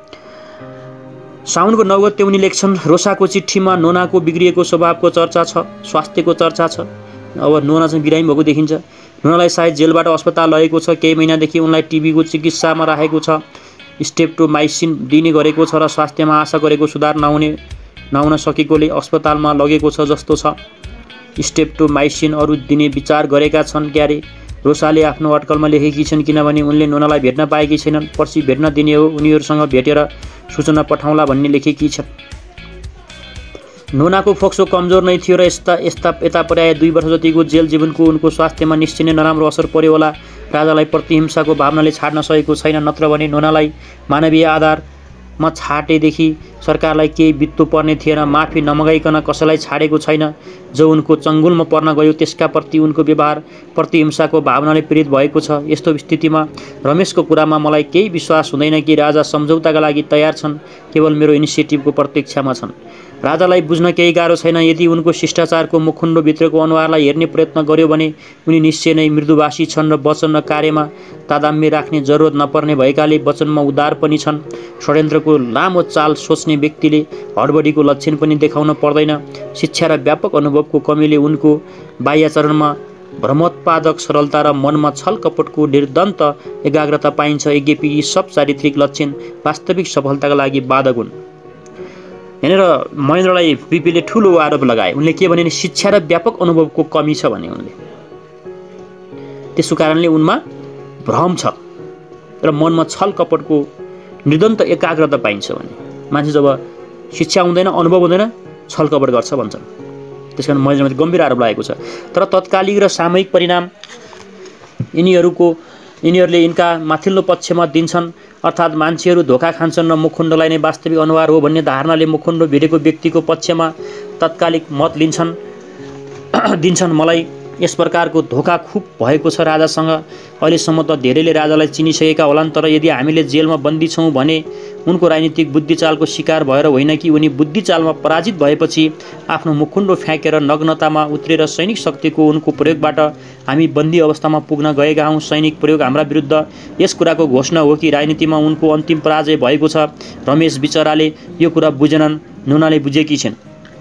साउनको नौ गते उनी लेख्छन्, रोसाको चिठीमा नोनाको बिग्रिएको स्वभावको चर्चा छ, स्वास्थ्यको चर्चा छ। अब नोना चाहिँ बिरामी भएको देखिन्छ। नोनालाई सायद जेलबाट अस्पताल लगेको छ। केही महिनादेखि उनलाई टिबीको चिकित्सामा राखेको छ। स्टेप्टोमाइसिन दिने गरेको छ र स्वास्थ्यमा आशा गरेको सुधार नहुने नहुन सकेकोले अस्पतालमा लगेको छ जस्तो छ। स्टेप्टोमाइसिन अरू दिने विचार गरेका छन् क्यारे? रोसाले आफ्नो अटकलमा लेखेकी छन्, किनभने उनले नोनालाई भेट्न पाएकी छैनन्। पर्सि भेट्न दिने हो, उनीहरूसँग भेटेर सूचना पठाउँला भन्ने लेखेकी छ। नोनाको फोक्सो कमजोर नै थियो र यस्ता यस्ता यता पर्याय दुई वर्ष जतिको जेल जीवनको उनको स्वास्थ्यमा निश्चय नै नराम्रो असर पर्यो होला। राजालाई प्रतिहिंसाको भावनाले छाड्न सकेको छैन, नत्र भने नोनालाई मानवीय आधार म छाटेदेखि सरकारलाई केही बित्तो पर्ने थिएन। माफी नमगाइकन कसैलाई छाडेको छैन। जो उनको चङ्गुलमा पर्न गयो त्यसका प्रति उनको व्यवहार प्रतिहिंसाको भावनाले प्रेरित भएको छ। यस्तो स्थितिमा रमेशको कुरामा मलाई केही विश्वास हुँदैन कि राजा सम्झौताका लागि तयार छन्, केवल मेरो इनिसिएटिभको प्रतीक्षामा छन्। राजालाई बुझ्न केही गाह्रो छैन। यदि उनको शिष्टाचारको मुखुन्डोभित्रको अनुहारलाई हेर्ने प्रयत्न गर्यो भने उनी निश्चय नै मृदुभाषी छन् र वचन र कार्यमा तादाम्य राख्ने जरुरत नपर्ने भएकाले वचनमा उदार पनि छन्। षड्यन्त्रको लामो चाल सोच्ने व्यक्तिले हडबडीको लक्षण पनि देखाउन पर्दैन। शिक्षा र व्यापक अनुभवको कमीले उनको बाह्याचरणमा भ्रमोत्पादक सरलता र मनमा छल कपटको निर्दन्त एकाग्रता पाइन्छ। यद्यपि यी सब चारित्रिक लक्षण वास्तविक सफलताका लागि बाधक हुन्। यहाँनिर महेन्द्रलाई बिपीले ठुलो आरोप लगाए। उनले के भने शिक्षा र व्यापक अनुभवको कमी छ भने उनले त्यसो कारणले उनमा भ्रम छ र मनमा छल कपटको निर्दन्त एकाग्रता पाइन्छ भने मान्छे जब शिक्षा हुँदैन, अनुभव हुँदैन, छल कपट गर्छ भन्छन्। त्यसकारण महेन्द्रमाथि गम्भीर आरोप लागेको छ। तर तत्कालिक र सामयिक परिणाम यिनीहरूको यिनीहरूले यिनका माथिल्लो पक्षमा दिन्छन्। अर्थात् मान्छेहरू धोका खान्छन् र मुखुण्डलाई नै वास्तविक अनुहार हो भन्ने धारणाले मुखुण्डो भिडेको व्यक्तिको पक्षमा तत्कालिक मत लिन्छन् दिन्छन्। मलाई यस प्रकारको धोका खुब भएको छ राजासँग। अहिलेसम्म त धेरैले राजालाई चिनिसकेका होलान्, तर यदि हामीले जेलमा बन्दी छौँ भने उनको राजनीतिक बुद्धिचालको शिकार भएर होइन कि उनी बुद्धिचालमा पराजित भएपछि आफ्नो मुखुण्डो फ्याँकेर नग्नतामा उत्रेर सैनिक शक्तिको उनको प्रयोगबाट हामी बन्दी अवस्थामा पुग्न गएका हौँ। सैनिक प्रयोग हाम्रा विरुद्ध यस कुराको घोषणा हो कि राजनीतिमा उनको अन्तिम पराजय भएको छ। रमेश बिचराले यो कुरा बुझेनन्, नुनाले बुझेकी छिन्।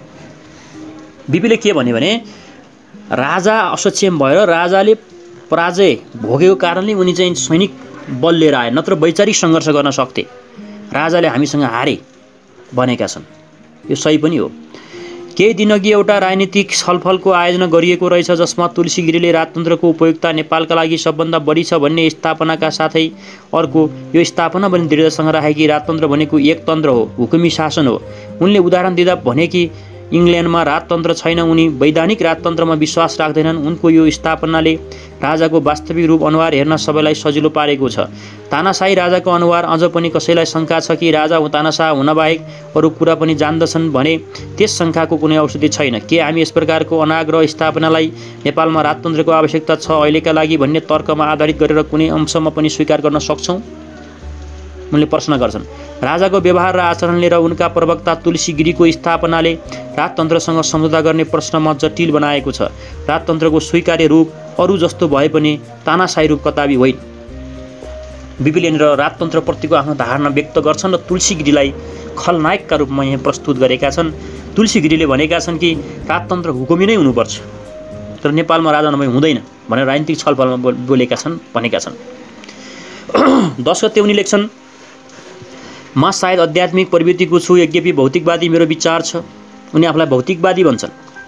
बिपीले के भन्यो भने राजा असक्षम भएर राजाले पराजय भोगेको कारणले उनी चाहिँ सैनिक बल लिएर आए, नत्र वैचारिक सङ्घर्ष गर्न सक्थे। राजाले हामीसँग हारे भनेका छन्। यो सही पनि हो। केही दिनअघि एउटा राजनीतिक छलफलको आयोजना गरिएको रहेछ जसमा तुलसी गिरीले राजतन्त्रको उपयोगिता नेपालका लागि सबभन्दा बढी छ भन्ने स्थापनाका साथै अर्को यो स्थापना पनि दृढतासँग राखे कि राजतन्त्र भनेको एक तन्त्र हो, हुकुमी शासन हो। उनले उदाहरण दिँदा भने कि इङ्ल्यान्डमा राजतन्त्र छैन, उनी वैधानिक राजतन्त्रमा विश्वास राख्दैनन्। उनको यो स्थापनाले राजाको वास्तविक रूप अनुहार हेर्न सबैलाई सजिलो पारेको छ। तानाशाही राजाको अनुहार अझ पनि कसैलाई शङ्का छ कि राजा तानाशाह हुनबाहेक अरू कुरा पनि जान्दछन् भने त्यस शङ्काको कुनै औषधि छैन। के हामी यस प्रकारको अनाग्रह स्थापनालाई नेपालमा राजतन्त्रको आवश्यकता छ अहिलेका लागि भन्ने तर्कमा आधारित गरेर कुनै अंशमा पनि स्वीकार गर्न सक्छौँ? उनले प्रश्न गर्छन्। राजाको व्यवहार र आचरणले र उनका प्रवक्ता तुलसी गिरीको स्थापनाले राजतन्त्रसँग सम्झौता गर्ने प्रश्नमा जटिल बनाएको छ। राजतन्त्रको स्वीकार्य रूप अरू जस्तो भए पनि तानाशाही रूप कदापि होइन। बिपीले र राजतन्त्रप्रतिको आफ्नो धारणा व्यक्त गर्छन् र तुलसी गिरीलाई खलनायकका रूपमा यहाँ प्रस्तुत गरेका छन्। तुलसी गिरीले भनेका छन् कि राजतन्त्र हुकुमी नै हुनुपर्छ, तर नेपालमा राजा नभई हुँदैन भनेर राजनीतिक छलफलमा बोलेका छन् भनेका छन्। दस गते उनी लेख्छन्, म सायद आध्यात्मिक प्रवृत्तिको छु, यद्यपि भौतिकवादी मेरो विचार छ। उनी आफूलाई भौतिकवादी भन्छन्,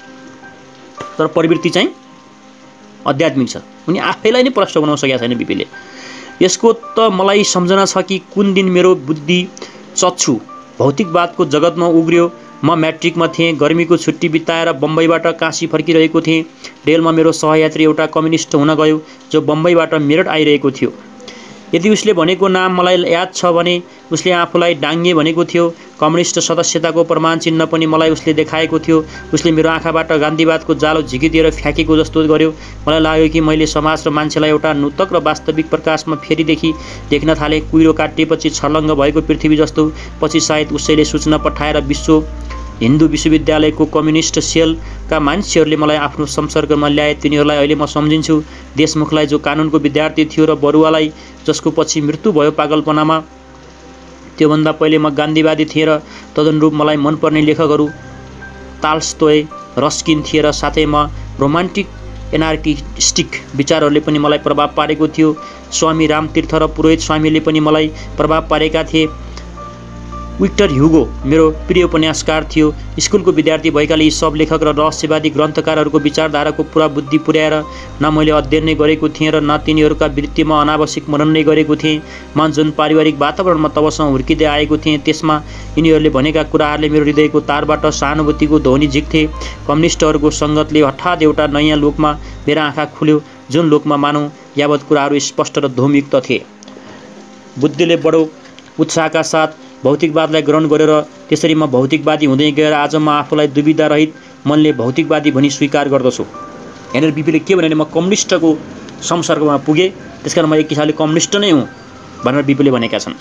तर प्रवृत्ति चाहिँ आध्यात्मिक छ। उनी आफैलाई नै प्रश्न बनाउन सकेका छैन बिपीले। यसको त मलाई सम्झना छ कि कुन दिन मेरो बुद्धि चच्छु भौतिकवादको जगतमा उग्रियो। म म्याट्रिकमा थिएँ, गर्मीको छुट्टी बिताएर बम्बईबाट काशी फर्किरहेको थिएँ। रेलमा मेरो सहयात्री एउटा कम्युनिस्ट हुन गयो जो बम्बईबाट मेरठ आइरहेको थियो। यदि उसले भनेको नाम मलाई याद छ भने उसले आफूलाई डाङ्गे भनेको थियो। कम्युनिस्ट सदस्यताको प्रमाण चिन्ह पनि मलाई उसले देखाएको थियो। उसले मेरो आँखाबाट गान्धीवादको जालो झिकिदिएर फ्याँकेको जस्तो गर्यो। मलाई लाग्यो कि मैले समाज र मान्छेलाई एउटा नूतक र वास्तविक प्रकाशमा फेरिदेखि देख्न थालेँ। कुहिरो काटिएपछि छर्लङ्ग भएको पृथ्वी जस्तो। पछि सायद उसैले सूचना पठाएर विश्व हिन्दू विश्वविद्यालयको कम्युनिस्ट सेलका मान्छेहरूले मलाई आफ्नो संसर्गमा ल्याए। तिनीहरूलाई अहिले म सम्झिन्छु। देशमुखलाई जो कानुनको विद्यार्थी थियो र बरुवालाई जसको पछि मृत्यु भयो पागलपनामा। त्योभन्दा पहिले म गान्धीवादी थिएँ र तदनुरूप मलाई मनपर्ने लेखकहरू ताल्स्टोय, रस्किन थिए र साथै म रोमान्टिक एनार्किस्टिक विचारहरूले पनि मलाई प्रभाव पारेको थियो। स्वामी रामतीर्थ र पुरोहित स्वामीले पनि मलाई प्रभाव पारेका थिए। विक्टर ह्युगो मेरो प्रिय उपन्यासकार थियो। स्कुलको विद्यार्थी भएकाले यी सब लेखक र रहस्यवादी ग्रन्थकारहरूको विचारधाराको पुरा बुद्धि पुर्याएर न मैले अध्ययन नै गरेको थिएँ र न तिनीहरूका वृत्तिमा अनावश्यक मनन नै गरेको थिएँ। म जुन पारिवारिक वातावरणमा तबसम्म हुर्किँदै आएको थिएँ त्यसमा यिनीहरूले भनेका कुराहरूले मेरो हृदयको तारबाट सहानुभूतिको ध्वनि झिक्थे। कम्युनिस्टहरूको सङ्गतले हठात एउटा नयाँ लोकमा मेरो आँखा खुल्यो, जुन लोकमा मानौँ यावत कुराहरू स्पष्ट र धूमयुक्त थिए। बुद्धिले बडो उत्साहका साथ भौतिकवादलाई ग्रहण गरेर त्यसरी म भौतिकवादी हुँदै गएर आज म आफूलाई दुविधा रहित मनले भौतिकवादी भनी स्वीकार गर्दछु। यहाँनिर बिपीले के भने म कम्युनिस्टको संसर्गमा पुगेँ, त्यसकारण म एक किसिमले कम्युनिस्ट नै हुँ भनेर बिपीले भनेका छन्।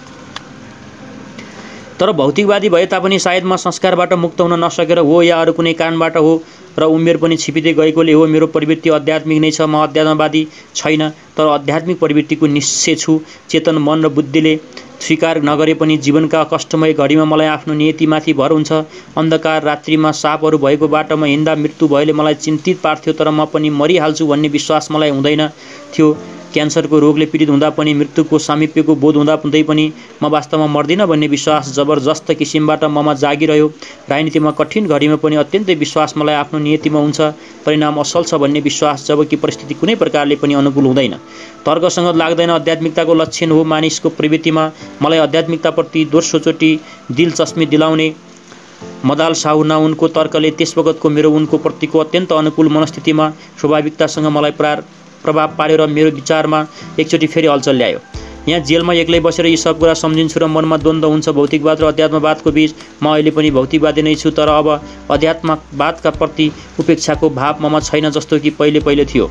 तर भौतिकवादी भए तापनि सायद म संस्कारबाट मुक्त हुन नसकेर हो या अरू कुनै कारणबाट हो र उमेर पनि छिपिँदै गएकोले हो मेरो प्रवृत्ति आध्यात्मिक नै छ। म अध्यात्मवादी छैन, तर आध्यात्मिक प्रवृत्तिको निश्चय छु। चेतन मन र बुद्धिले स्वीकार नगरे पनि जीवनका कष्टमय घडीमा मलाई आफ्नो नियतिमाथि भर हुन्छ। अन्धकार रात्रिमा सापहरू भएको बाटोमा हिँड्दा मृत्यु भएले मलाई चिन्तित पार्थ्यो, तर म पनि मरिहाल्छु भन्ने विश्वास मलाई हुँदैन थियो। क्यान्सरको रोगले पीडित हुँदा पनि मृत्युको सामिप्यको बोध हुँदा हुँदै पनि म वास्तवमा मर्दिनँ भन्ने विश्वास जबरजस्त किसिमबाट ममा जागिरह्यो। राजनीतिमा कठिन घडीमा पनि अत्यन्तै विश्वास मलाई आफ्नो नियतिमा हुन्छ, परिणाम असल छ भन्ने विश्वास, जबकि परिस्थिति कुनै प्रकारले पनि अनुकूल हुँदैन। तर्कसँग लाग्दैन। आध्यात्मिकताको लक्षण हो मानिसको प्रवृत्तिमा मलाई आध्यात्मिकताप्रति दोस्रोचोटि दिलचस्पी दिलाउने मदाल साहु न उनको तर्कले त्यस वखतको मेरो उनको प्रतिको अत्यन्त अनुकूल मनस्थितिमा स्वाभाविकतासँग मलाई प्रार प्रभाव पार्यो र मेरो विचारमा एकचोटि फेरि हलचल ल्यायो। यहाँ जेलमा एक्लै बसेर यी सब कुरा सम्झिन्छु र मनमा द्वन्द्व हुन्छ भौतिकवाद र अध्यात्मवादको बीच। म अहिले पनि भौतिकवादी नै छु, तर अब अध्यात्मवादका प्रति उपेक्षाको भाव ममा छैन जस्तो कि पहिले पहिले थियो।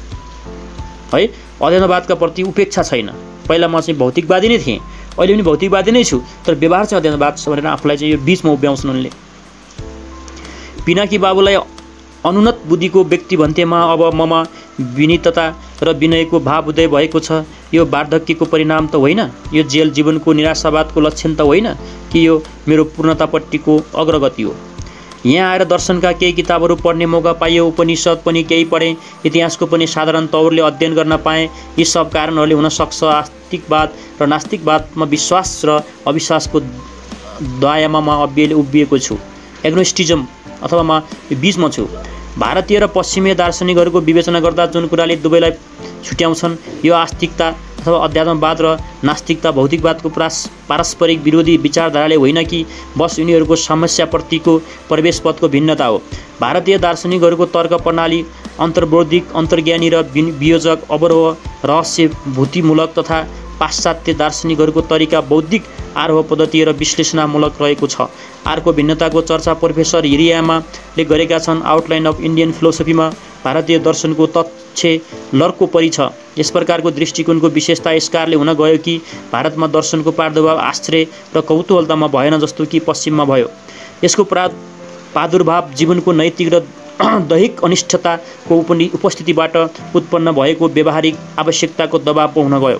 है, अध्यात्मवादका प्रति उपेक्षा छैन। पहिला म चाहिँ भौतिकवादी नै थिएँ, अहिले पनि भौतिकवादी नै छु, तर व्यवहार चाहिँ अध्यात्मवाद छ भनेर आफूलाई चाहिँ यो बीचमा उभ्याउँछन् उनले। पिनाकी बाबुलाई अनुन्नत बुद्धिको व्यक्ति भन्थेमा अब ममा विनीतता र विनयको भाव उदय भएको छ। यो वार्धक्यको परिणाम त होइन, यो जेल जीवनको निराशावादको लक्षण त होइन कि यो मेरो पूर्णतापट्टिको अग्रगति हो। यहाँ आएर दर्शनका केही किताबहरू पढ्ने मौका पाइयो, उपनिषद पनि केही पढेँ, इतिहासको पनि साधारण तौरले अध्ययन गर्न पाएँ। यी सब कारणहरूले हुनसक्छ आस्तिकवाद र नास्तिकवादमा विश्वास र अविश्वासको दायरामा म अभिले उभिएको छु। एग्नोस्टिजम अथवा म बीचमा छु। भारतीय र पश्चिमीय दार्शनिकहरूको विवेचना गर्दा जुन कुराले दुवैलाई छुट्याउँछन्, यो आस्तिकता अथवा अध्यात्मवाद र नास्तिकता भौतिकवादको पारस पारस्परिक विरोधी विचारधाराले होइन कि बस उनीहरूको समस्याप्रतिको प्रवेशपथको भिन्नता हो। भारतीय दार्शनिकहरूको तर्क प्रणाली अन्तर्बौद्धिक, अन्तर्ज्ञानी र वियोजक, अवरोह, रहस्यभूतिमूलक तथा पाश्चात्य दार्शनिकहरूको तरिका बौद्धिक आरोह पद्धति र विश्लेषणामूलक रहेको छ। अर्को भिन्नताको चर्चा प्रोफेसर हिरियामाले गरेका छन्। आउटलाइन अफ इन्डियन फिलोसफीमा भारतीय दर्शनको तथ्य लर्को परि छ। यस प्रकारको दृष्टिकोणको विशेषता यसकारणले हुन गयो कि भारतमा दर्शनको प्रादुर्भाव आश्चर्य र कौतूहलतामा भएन जस्तो कि पश्चिममा भयो। यसको प्रा प्रादुर्भाव जीवनको नैतिक र दैहिक अनिष्टताको उपस्थितिबाट उत्पन्न भएको व्यावहारिक आवश्यकताको दबाव हुन गयो।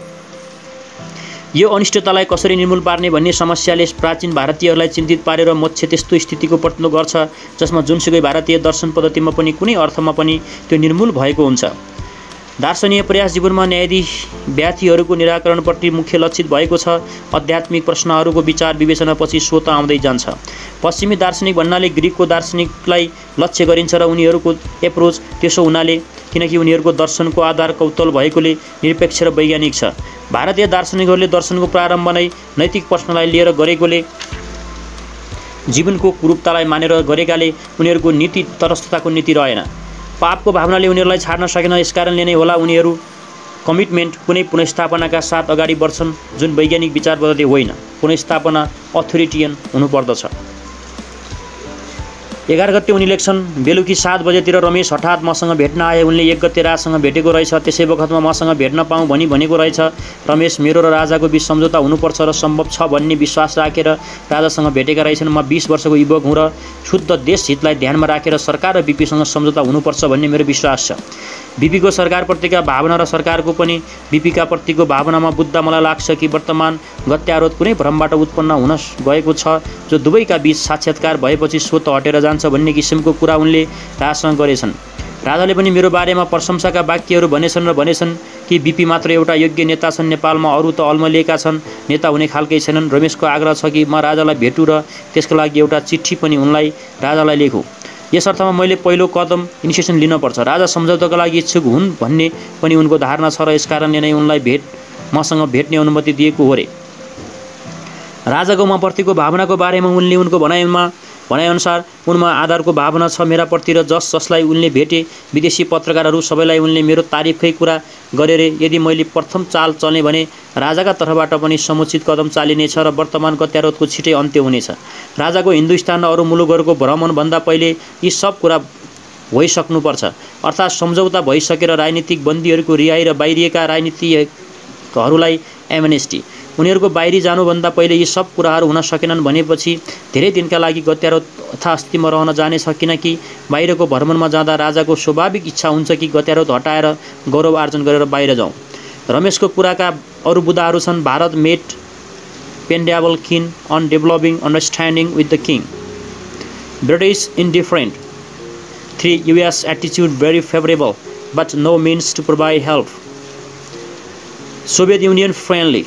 यो अनिष्टतालाई कसरी निर्मूल पार्ने भन्ने समस्याले प्राचीन भारतीयहरूलाई चिन्तित पारेर मोक्ष त्यस्तो स्थितिको प्रतिनिधित्व गर्छ जसमा जुनसुकै भारतीय दर्शन पद्धतिमा पनि कुनै अर्थमा पनि त्यो निर्मूल भएको हुन्छ। दार्शनिक प्रयास जीवनमा न्यायाधीश व्याधिहरूको निराकरणप्रति मुख्य लक्षित भएको छ। आध्यात्मिक प्रश्नहरूको विचार विवेचनापछि स्वतः आउँदै जान्छ। पश्चिमी दार्शनिक भन्नाले ग्रिकको दार्शनिकलाई लक्ष्य गरिन्छ र उनीहरूको एप्रोच त्यसो हुनाले किनकि उनीहरूको दर्शनको आधार कौतूहल भएकोले निरपेक्ष र वैज्ञानिक छ। भारतीय दार्शनिकहरूले दर्शनको प्रारम्भ नै नैतिक प्रश्नलाई लिएर गरेकोले जीवनको कुरूपतालाई मानेर गरेकाले उनीहरूको नीति तटस्थताको नीति रहेन। पापको भावनाले उनीहरूलाई छाड्न सकेन। यसकारणले नै होला उनीहरू कमिटमेन्ट कुनै पुनर्स्थापनाका साथ अगाडि बढ्छन् जुन वैज्ञानिक विचार पद्धति होइन। पुनर्स्थापना अथोरिटियन हुनुपर्दछ। एघार गते उनी लेख्छन्, बेलुकी सात बजेतिर रमेश हठात मसँग भेट्न आए। उनले एक गते राजसँग भेटेको रहेछ। त्यसै वखतमा मसँग भेट्न पाऊँ भनी भनेको रहेछ। रमेश मेरो र राजाको बीच सम्झौता हुनुपर्छ र सम्भव छ भन्ने विश्वास राखेर राजासँग भेटेका रहेछन्। म बीस वर्षको युवक हुँ र शुद्ध देश हितलाई ध्यानमा राखेर सरकार र बिपीसँग सम्झौता हुनुपर्छ भन्ने मेरो विश्वास छ। बिपीको सरकारप्रतिका भावना र सरकारको पनि बिपीका प्रतिको भावनामा बुझ्दा मलाई लाग्छ कि वर्तमान गत्यारोध कुनै भ्रमबाट उत्पन्न हुन गएको छ जो दुवैका बीच साक्षात्कार भएपछि स्वतः हटेर जान्छ भन्ने किसिमको कुरा उनले राजासँग गरेछन्। राजाले पनि मेरो बारेमा प्रशंसाका वाक्यहरू भनेछन् र भनेछन् कि बिपी मात्र एउटा योग्य नेता छन्, नेपालमा अरू त अल्मलिएका छन्, नेता हुने खालकै छैनन्। रमेशको आग्रह छ कि म राजालाई भेटुँ र त्यसको लागि एउटा चिठी पनि उनलाई राजालाई लेखुँ। यस अर्थमा मैले पहिलो कदम इनिसिएसन लिनुपर्छ। राजा सम्झौताका लागि इच्छुक हुन् भन्ने पनि उनको धारणा छ र यसकारणले नै उनलाई भेट मसँग भेट्ने अनुमति दिएको हो रे। राजाको म प्रतिको भावनाको बारेमा उनले उनको भनाइमा भनाइअनुसार उनमा आधारको भावना छ मेराप्रति र जस जसलाई उनले भेटे विदेशी पत्रकारहरू सबैलाई उनले मेरो तारिफकै कुरा गरे रे। यदि मैले प्रथम चाल चल्ने भने राजाका तर्फबाट पनि समुचित कदम चालिनेछ र वर्तमान गत्यारोधको छिटै अन्त्य हुनेछ। राजाको हिन्दुस्तान र अरू मुलुकहरूको भ्रमणभन्दा पहिले यी सब कुरा भइसक्नुपर्छ, अर्थात् सम्झौता भइसकेर राजनीतिक बन्दीहरूको रिहाई र बाहिरिएका राजनीतिकहरूलाई एमनेस्टी। उनीहरूको बाहिरी जानुभन्दा पहिले यी सब कुराहरू हुन सकेनन् भनेपछि धेरै दिनका लागि गत्यारोध यथास्थितिमा रहन जानेछ, किनकि बाहिरको भ्रमणमा जाँदा राजाको स्वाभाविक इच्छा हुन्छ कि गत्यारोध हटाएर गौरव आर्जन गरेर बाहिर जाउँ। रमेशको कुराका अरू बुदाहरू छन्। Bharat made pendable keen on developing understanding with the king, British indifferent, three US attitude very favourable but no means to provide help, Soviet Union friendly,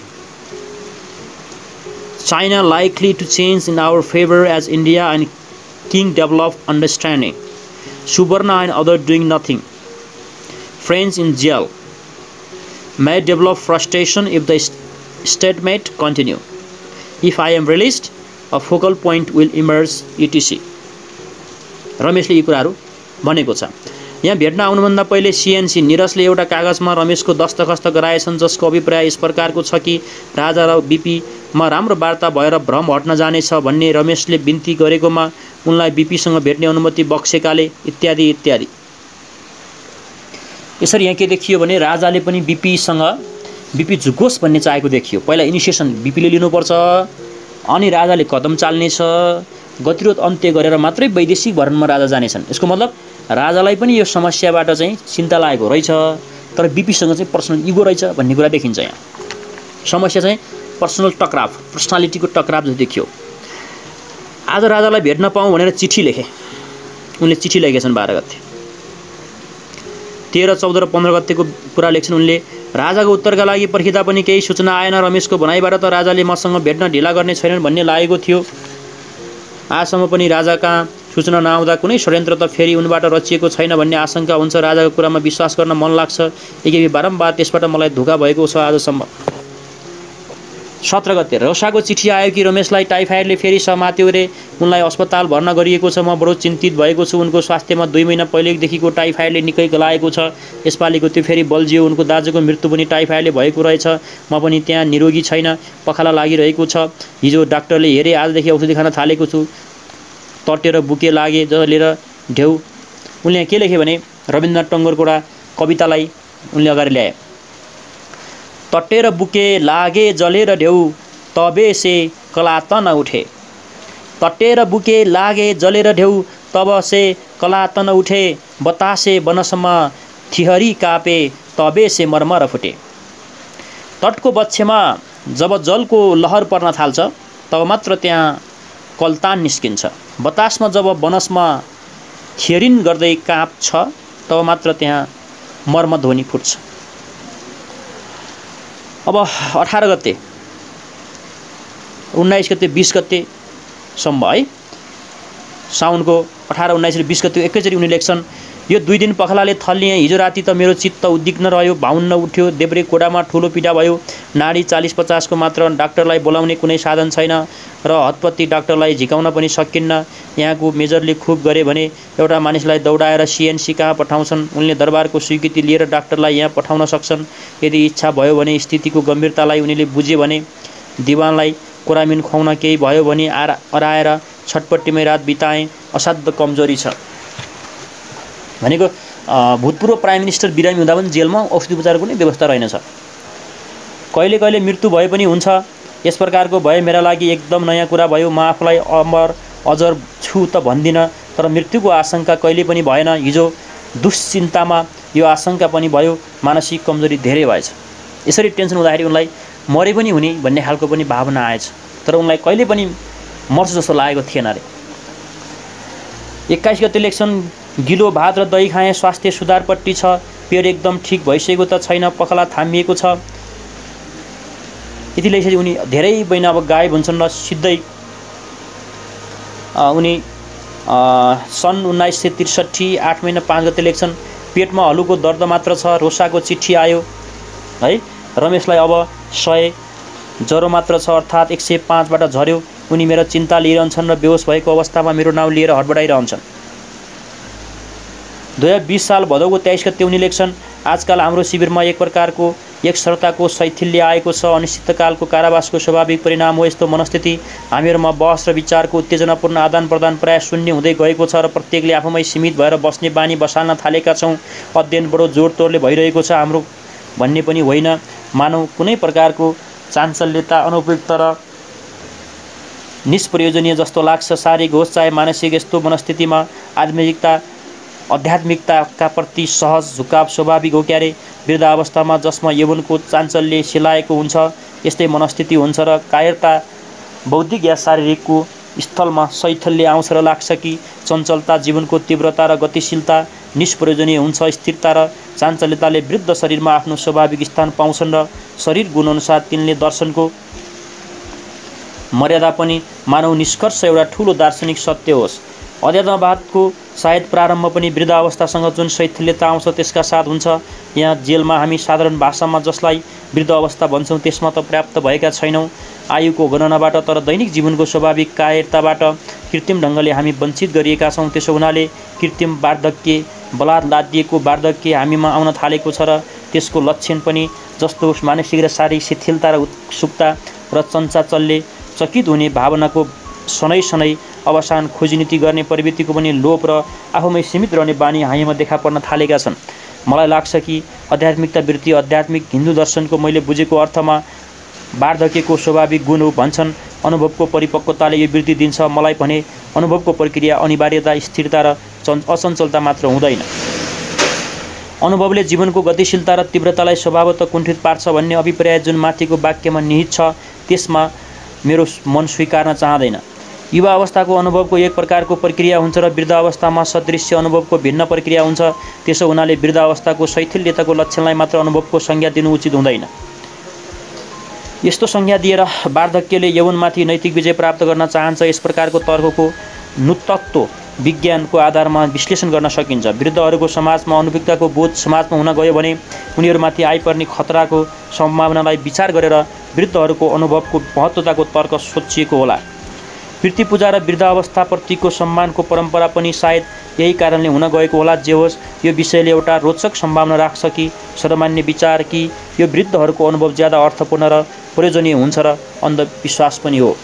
China likely to change in our favor as India and King develop understanding, Subarna and others doing nothing, French in jail, may develop frustration if the stalemate continue, if I am released a focal point will emerge et cetera. रमेशले यी कुराहरू भनेको छ। यहाँ भेट्न आउनुभन्दा पहिले सिएनसी निरसले एउटा कागजमा रमेशको दस्तखत गराएछन्, जसको अभिप्राय यस प्रकारको छ कि राजा र बीपीमा राम्रो वार्ता भएर भ्रम हट्न जानेछ भन्ने रमेशले बिन्ती गरेकोमा उनलाई बीपीसँग भेट्ने अनुमति बक्सेकाले इत्यादि इत्यादि। यसरी यहाँ के देखियो भने राजाले पनि बीपीसँग बीपी झुकोस् भन्ने चाहेको देखियो। पहिला इनिसिएसन बीपीले लिनुपर्छ, अनि राजाले कदम चाल्नेछ, गतिरोध अन्त्य गरेर मात्रै वैदेशिक भ्रमणमा राजा जानेछन्। यसको मतलब राजालाई पनि यो समस्याबाट चाहिँ चिन्ता लागेको रहेछ, तर बीपीसँग चाहिँ पर्सनल इगो रहेछ भन्ने कुरा देखिन्छ। यहाँ समस्या चाहिँ पर्सनल टकराव, पर्सनालिटीको टकराव जो देखियो। आज राजालाई भेट्न पाऊँ भनेर चिठी लेखे, उनले चिठी लेखेछन् बाह्र गते, तेह्र चौध र पन्ध्र गतेको कुरा लेख्छन् उनले। राजाको उत्तरका लागि पर्खिँदा पनि केही सूचना आएन। रमेशको भनाइबाट त राजाले मसँग भेट्न ढिला गर्ने छैनन् भन्ने लागेको थियो। आजसम्म पनि राजाका सूचना नआउँदा कुनै षड्यन्त्र त फेरि उनबाट रचिएको छैन भन्ने आशंका हुन्छ। राजाको कुरामा विश्वास गर्न मन लाग्छ, यद्यपि बारम्बार त्यसबाट मलाई धोका भएको छ आजसम्म। सत्र गते रोसाको चिठी आयो कि रमेशलाई टाइफाइडले फेरि समात्यो रे, उनलाई अस्पताल भर्ना गरिएको छ। म बडो चिन्तित भएको छु। उनको स्वास्थ्यमा दुई महिना पहिलेदेखिको टाइफाइडले निकै गलाएको छ। यसपालिको त्यो फेरि बल्झियो। उनको दाजुको मृत्यु पनि टाइफाइडले भएको रहेछ। म पनि त्यहाँ निरोगी छैन, पखाला लागिरहेको छ। हिजो डाक्टरले हेरे, आजदेखि औषधि खान थालेको छु। तटेर बुके लागे जलेर ढेउ। उनले के लेखे भने रविन्द्रनाथ टैगोरको एउटा कवितालाई उनले अगाडि ल्याए। तटेर बुके लागे जलेर ढेउ, तबे से कला त न उठे। तटेर बुके लागे जलेर ढेउ, तब से कला त न उठे। बतासे बनसमा थिहरी कापे, तबे से मरमर फुटे। तटको बक्षमा जब जलको लहर पर्न थाल्छ, तब मात्र त्यहाँ कल्तान निस्किन्छ। बतासमा जब बनसमा थियरिन गर्दै काँप्छ, तब मात्र त्यहाँ मर्मध्वनि फुट्छ। अब अठार गते, उन्नाइस गते, बीस गतेसम्म है, साउनको अठार उन्नाइस र बीस गते एकैचोटि उनी लेख्छन्। यो दुई दिन पखलाले थल्लिएँ। हिजो राति त मेरो चित्त उद्विग्न रह्यो, भाउन्न उठ्यो। देब्रे कोडामा ठुलो पीडा भयो। नाडी चालीस पचासको मात्र। डाक्टरलाई बोलाउने कुनै साधन छैन र हतपत्ती डाक्टरलाई झिकाउन पनि सकिन्न। यहाँको मेजरले खुब गरे भने एउटा मानिसलाई दौडाएर सिएनसी कहाँ पठाउँछन्। उनले दरबारको स्वीकृति लिएर डाक्टरलाई यहाँ पठाउन सक्छन्। यदि इच्छा भयो भने, स्थितिको गम्भीरतालाई उनीले बुझे भने, दिवानलाई कोरामिन खुवाउन केही भयो भने आरा अराएर छटपट्टिमै रात बिताएँ। असाध्य कमजोरी छ भनेको भूतपूर्व प्राइम मिनिस्टर बिरामी हुँदा पनि जेलमा औषधि उपचारको कुनै व्यवस्था रहेनछ। कहिले कहिले मृत्यु भए पनि हुन्छ। यस प्रकारको भए मेरा लागि एकदम नयाँ कुरा भयो। म आफूलाई अमर अजर छु त भन्दिनँ, तर मृत्युको आशंका कहिले पनि भएन। हिजो दुश्चिन्तामा यो आशंका पनि भयो। मानसिक कमजोरी धेरै भएछ। यसरी टेन्सन हुँदाखेरि उनलाई मरे पनि हुने भन्ने खालको पनि भावना आएछ, तर उनलाई कहिले पनि मर्छ जस्तो लागेको थिएन अरे। एक्काइस गते लेख्छन्, गिलो भात र दही खाएँ, स्वास्थ्य सुधारपट्टि छ। पेट एकदम ठिक भइसकेको त छैन, पखला थामिएको छ। यति लेखेपछि उनी धेरै महिना अब गायब हुन्छन् र सिधै उनी सन् उन्नाइस सय त्रिसठी आठ महिना पाँच गते लेख्छन्, पेटमा हलुको दर्द मात्र छ। रोसाको चिठी आयो है। रमेशलाई अब सय ज्वरो मात्र छ, अर्थात् एक सय पाँचबाट झऱ्यो। उनी मेरो चिन्ता लिइरहन्छन् र बेहोस भएको अवस्थामा मेरो नाउँ लिएर हडबडाइरहन्छन्। दुई हजार बीस साल भदौको तेइस गते उनी लेख्छन्, आजकल हाम्रो शिविरमा एक प्रकारको एक सरताको शैथिल्य आएको छ। अनिश्चितकालको कारावासको स्वाभाविक परिणाम हो यस्तो मनस्थिति। हामीहरूमा बहस र विचारको उत्तेजनापूर्ण आदान प्रदान प्राय शून्य हुँदै गएको छ र प्रत्येकले आफूमै सीमित भएर बस्ने बानी बसाल्न थालेका छौँ। अध्ययन बडो जोडतोडले भइरहेको छ। हाम्रो भन्ने पनि होइन, मानव कुनै प्रकारको चाञ्चल्यता अनुपयुक्त र निष्प्रयोजनीय जस्तो लाग्छ। शारीरिक होस् चाहे मानसिक, यस्तो मनस्थितिमा आध्यात्मिकता आध्यात्मिकताका प्रति सहज झुकाव स्वाभाविक हो क्यारे। वृद्धावस्थामा जसमा यौवनको चाञ्चल्य सिलाएको हुन्छ यस्तै मनस्थिति हुन्छ र कायरता बौद्धिक या शारीरिकको स्थलमा शैथिल्य आउँछ र लाग्छ कि चञ्चलता, जीवनको तीव्रता र गतिशीलता निष्प्रयोजनीय हुन्छ। स्थिरता र चाञ्चल्यताले वृद्ध शरीरमा आफ्नो स्वाभाविक स्थान पाउँछन् र शरीर गुणअनुसार तिनले दर्शनको मर्यादा पनि मानव निष्कर्ष एउटा ठूलो दार्शनिक सत्य होस्। अध्यात्मवादको सायद प्रारम्भ पनि वृद्धावस्थासँग जुन शैथिल्यता आउँछ त्यसका साथ हुन्छ। यहाँ जेलमा हामी साधारण भाषामा जसलाई वृद्ध अवस्था भन्छौँ त्यसमा त पर्याप्त भएका छैनौँ आयुको गणनाबाट, तर दैनिक जीवनको स्वाभाविक कायरताबाट कृत्रिम ढङ्गले हामी वञ्चित गरिएका छौँ। त्यसो हुनाले कृत्रिम वार्धक्य, बलात् लादिएको वार्धक्य हामीमा आउन थालेको छ र त्यसको लक्षण पनि जस्तो मानसिक र शारीरिक शिथिलता र उत्सुकता र चञ्चाचल्य चकित हुने भावनाको सनै सनै अवसान खोजनीति गर्ने प्रवृत्तिको पनि लोप र आफूमै सीमित रहने बानी हामीमा देखा पर्न थालेका छन्। मलाई लाग्छ कि आध्यात्मिकता वृत्ति आध्यात्मिक हिन्दू दर्शनको मैले बुझेको अर्थमा वार्धक्यको स्वाभाविक गुण हो भन्छन्। अनुभवको परिपक्वताले यो वृत्ति दिन्छ। मलाई भने अनुभवको प्रक्रिया अनिवार्यता, स्थिरता र अचञ्चलता मात्र हुँदैन। अनुभवले जीवनको गतिशीलता र तीव्रतालाई स्वभावतः कुण्ठित पार्छ भन्ने अभिप्राय जुन माथिको वाक्यमा निहित छ त्यसमा मेरो मन स्वीकार्न चाहँदैन। युवा अवस्थाको अनुभवको एक प्रकारको प्रक्रिया हुन्छ र वृद्धावस्थामा सदृश्य अनुभवको भिन्न प्रक्रिया हुन्छ। त्यसो हुनाले वृद्धावस्थाको शैथिल्यताको लक्षणलाई मात्र अनुभवको संज्ञा दिनु उचित हुँदैन। यस्तो संज्ञा दिएर वार्धक्यले यौवनमाथि नैतिक विजय प्राप्त गर्न चाहन्छ, यस प्रकारको तर्कको नुतत्व विज्ञानको आधारमा विश्लेषण गर्न सकिन्छ। वृद्धहरूको समाजमा अनुभविकताको बोध समाजमा हुन गयो भने उनीहरूमाथि आइपर्ने खतराको सम्भावनालाई विचार गरेर वृद्धहरूको अनुभवको महत्त्वताको तर्क सोचिएको होला। वृत्ति पूजा र वृद्धावस्थाप्रतिको सम्मानको परम्परा पनि सायद यही कारणले हुन गएको होला। जे होस्, यो विषयले एउटा रोचक सम्भावना राख्छ कि सर्वमान्य विचार कि यो वृद्धहरूको अनुभव ज्यादा अर्थपूर्ण र प्रयोजनीय हुन्छ र अन्धविश्वास पनि हो।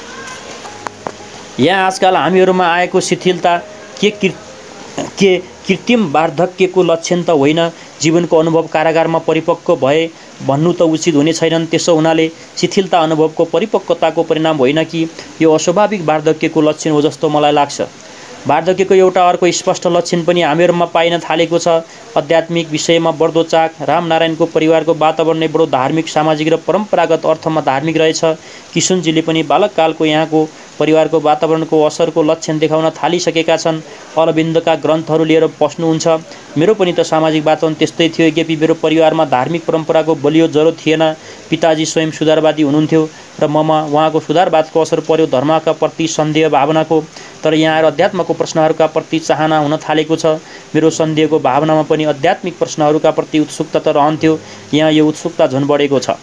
यहाँ आजकल हामीहरूमा आएको शिथिलता के के कृत्रिम वार्धक्यको लक्षण त होइन, जीवनको अनुभव कारागारमा परिपक्व भए भन्नु त उचित हुने छैनन्। त्यसो हुनाले शिथिलता अनुभवको परिपक्वताको परिणाम होइन कि यो अस्वाभाविक वार्धक्यको लक्षण हो जस्तो मलाई लाग्छ। वार्धक्यको एउटा अर्को स्पष्ट लक्षण पनि हामीहरूमा पाइन थालेको छ। आध्यात्मिक विषयमा बढ्दो चाख। रामनारायणको परिवारको वातावरण नै बडो धार्मिक, सामाजिक र परम्परागत अर्थमा धार्मिक रहेछ। किशुनजीले पनि बालककालको यहाँको परिवारको वातावरणको असरको लक्षण देखाउन थालिसकेका छन्। अरविन्दका ग्रन्थहरू लिएर बस्नुहुन्छ। मेरो पनि त सामाजिक वातावरण त्यस्तै थियो, यद्यपि मेरो परिवारमा धार्मिक परम्पराको बलियो जरो थिएन। पिताजी स्वयं सुधारवादी हुनुहुन्थ्यो र ममा उहाँको सुधारवादको असर पर्यो, धर्मका प्रति सन्देह भावनाको। तर यहाँ आएर अध्यात्मको प्रश्नहरूका प्रति चाहना हुन थालेको छ। मेरो सन्देहको भावनामा पनि आध्यात्मिक प्रश्नहरूका प्रति उत्सुकता त रहन्थ्यो, यहाँ यो उत्सुकता झन् बढेको छ।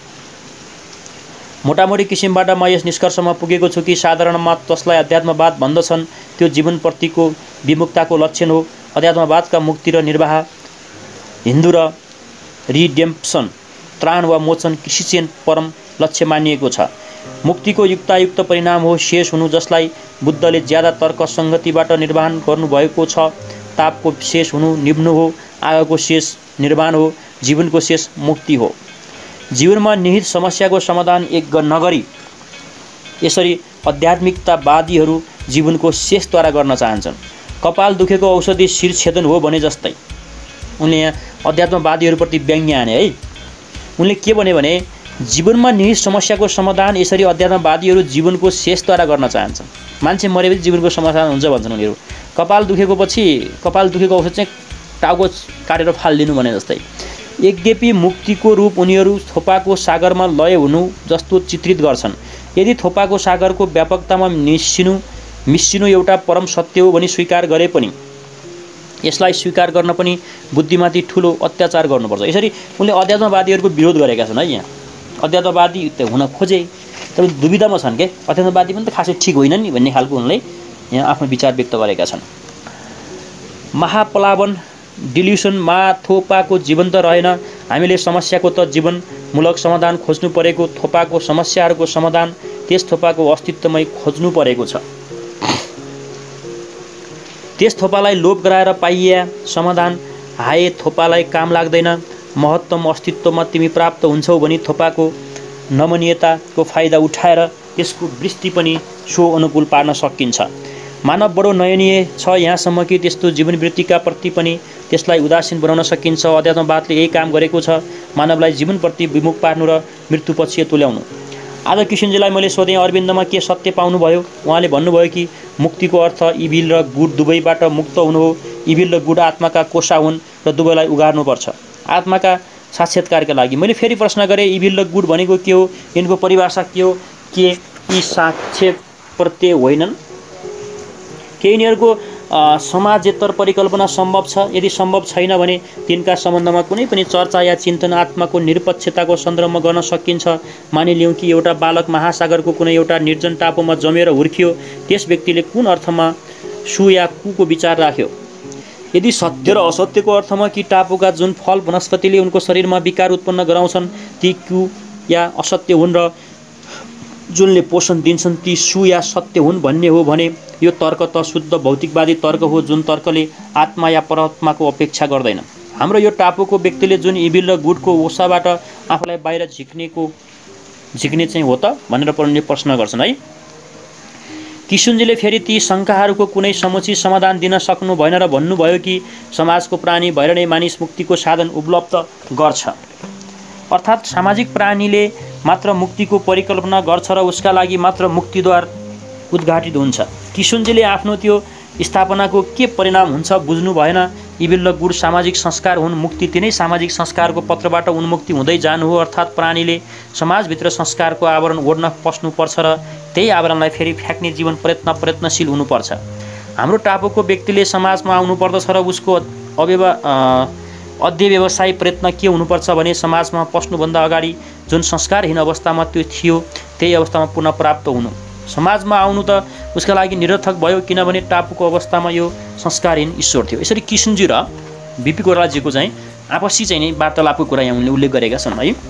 मोटामोटी किसिमबाट म यस निष्कर्षमा पुगेको छु कि साधारणमा जसलाई अध्यात्मवाद भन्दछन् त्यो जीवनप्रतिको विमुक्तताको लक्षण हो। अध्यात्मवादका मुक्ति र निर्वाह, हिन्दू र रिडेम्पसन, त्राण वा मोचन क्रिश्चियन परम लक्ष्य मानिएको छ। मुक्तिको युक्तायुक्त परिणाम हो शेष हुनु, जसलाई बुद्धले ज्यादा तर्क सङ्गतिबाट निर्वाहन गर्नुभएको छ। तापको शेष हुनु निब्नु हो, आगोको शेष निर्वाण हो, जीवनको शेष मुक्ति हो। जीवनमा निहित समस्याको समाधान एक नगरी यसरी आध्यात्मिकतावादीहरू जीवनको शेषद्वारा गर्न चाहन्छन्। कपाल दुखेको औषधि शिर छेदन हो भने जस्तै उनले यहाँ अध्यात्मवादीहरूप्रति व्यङ्ग्य हाने है। उनले के भने भने जीवनमा निहित समस्याको समाधान यसरी अध्यात्मवादीहरू जीवनको शेषद्वारा गर्न चाहन्छन्। मान्छे मरेपछि जीवनको समाधान हुन्छ भन्छन् उनीहरू। कपाल दुखेको पछि कपाल दुखेको औषध चाहिँ टाउको काटेर फालिदिनु भने जस्तै। यद्यपि मुक्तिको रूप उनीहरू थोपाको सागरमा लय हुनु जस्तो चित्रित गर्छन्। यदि थोपाको सागरको व्यापकतामा मिसिनु मिसिनु एउटा परम सत्य हो भनी स्वीकार गरे पनि यसलाई स्वीकार गर्न पनि बुद्धिमाथि ठुलो अत्याचार गर्नुपर्छ। यसरी उनले अध्यात्मवादीहरूको विरोध गरेका छन् है। यहाँ अध्यात्मवादी हुन खोजे तर दुविधामा छन् के अध्यात्मवादी पनि त खासै ठिक होइन नि भन्ने खालको उनले यहाँ आफ्नो विचार व्यक्त गरेका छन्। महापलावन डिल्युसन माथोपाको जीवन त रहेन, हामीले समस्याको त जीवनमूलक समाधान खोज्नु परेको, थोपाको समस्याहरूको समाधान त्यस थोपाको अस्तित्वमै खोज्नु परेको छ। त्यस थोपालाई लोभ गराएर पाइए समाधान हाए थोपालाई काम लाग्दैन। महत्तम अस्तित्वमा तिमी प्राप्त हुन्छौ भने थोपाको नमनीयताको फाइदा उठाएर त्यसको वृत्ति पनि सो अनुकूल पार्न सकिन्छ। मानव बडो नयनीय छ यहाँसम्म कि त्यस्तो जीवनवृत्तिका प्रति पनि त्यसलाई उदासीन बनाउन सकिन्छ। अध्यात्मवादले यही काम गरेको छ, मानवलाई जीवनप्रति विमुख पार्नु र मृत्युपछि तुल्याउनु। आज किशनजीलाई मैले सोधेँ अरविन्दमा के सत्य पाउनुभयो? उहाँले भन्नुभयो कि मुक्तिको अर्थ इभिल र गुड दुवैबाट मुक्त हुनु हो। इभिल र गुड आत्माका कोषा हुन् र दुवैलाई उगार्नुपर्छ आत्माका साक्षात्कारका लागि। मैले फेरि प्रश्न गरेँ इभिल र गुड भनेको के हो, यिनको परिभाषा के हो? के यी साक्षात प्रत्यय होइनन्? के यिनीहरूको समाजेतर परिकल्पना सम्भव छ? यदि सम्भव छैन भने तिनका सम्बन्धमा कुनै पनि चर्चा या चिन्तन आत्माको निरपेक्षताको सन्दर्भमा गर्न सकिन्छ। मानिलिउँ कि एउटा बालक महासागरको कुनै एउटा निर्जन टापुमा जमेर हुर्कियो, त्यस व्यक्तिले कुन अर्थमा सु या कुको विचार राख्यो? यदि सत्य र असत्यको अर्थमा कि टापुका जुन फल वनस्पतिले उनको शरीरमा विकार उत्पन्न गराउँछन् ती कु या असत्य हुन् र जुनले पोषण दिन्छन् ती सु या सत्य हुन् भन्ने हो भने यो तर्क त शुद्ध भौतिकवादी तर्क हो, जुन तर्कले आत्मा या परमात्माको अपेक्षा गर्दैन। हाम्रो यो टापुको व्यक्तिले जुन इभिल र गुडको ओसाबाट आफूलाई बाहिर झिक्नेको झिक्ने चाहिँ हो त भनेर उनले प्रश्न गर्छन् है। किशुनजीले फेरि ती शङ्काहरूको कुनै समुचित समाधान दिन सक्नु भएन र भन्नुभयो कि समाजको प्राणी भएर नै मानिस मुक्तिको साधन उपलब्ध गर्छ। अर्थात् सामाजिक प्राणीले मात्र मुक्तिको परिकल्पना गर्छ र उसका लागि मात्र मुक्तिद्वार उद्घाटित हुन्छ। किशुनजीले आफ्नो त्यो स्थापनाको के परिणाम हुन्छ बुझ्नु भएन। इभिल र गुड सामाजिक संस्कार हुन्, मुक्ति तिनै सामाजिक संस्कारको पत्रबाट उन्मुक्ति हुँदै जानु हो। अर्थात् प्राणीले समाजभित्र संस्कारको आवरण ओढ्न पस्नुपर्छ र त्यही आवरणलाई फेरि फ्याँक्ने जीवन प्रयत्न प्रयत्नशील हुनुपर्छ। हाम्रो टापुको व्यक्तिले समाजमा आउनुपर्दछ र उसको अव्यव अध्यवसायी प्रयत्न के हुनुपर्छ भने समाजमा पस्नुभन्दा अगाडि जुन संस्कारहीन अवस्थामा त्यो थियो त्यही अवस्थामा पुनः प्राप्त हुनु। समाजमा आउनु त उसका लागि निरर्थक भयो, किनभने टापुको अवस्थामा यो संस्कारहीन ईश्वर थियो। यसरी किशुनजी र बिपी कोइरालाजीको चाहिँ आपसी चाहिँ नै वार्तालापको कुरा यहाँ उनले उल्लेख गरेका छन् है।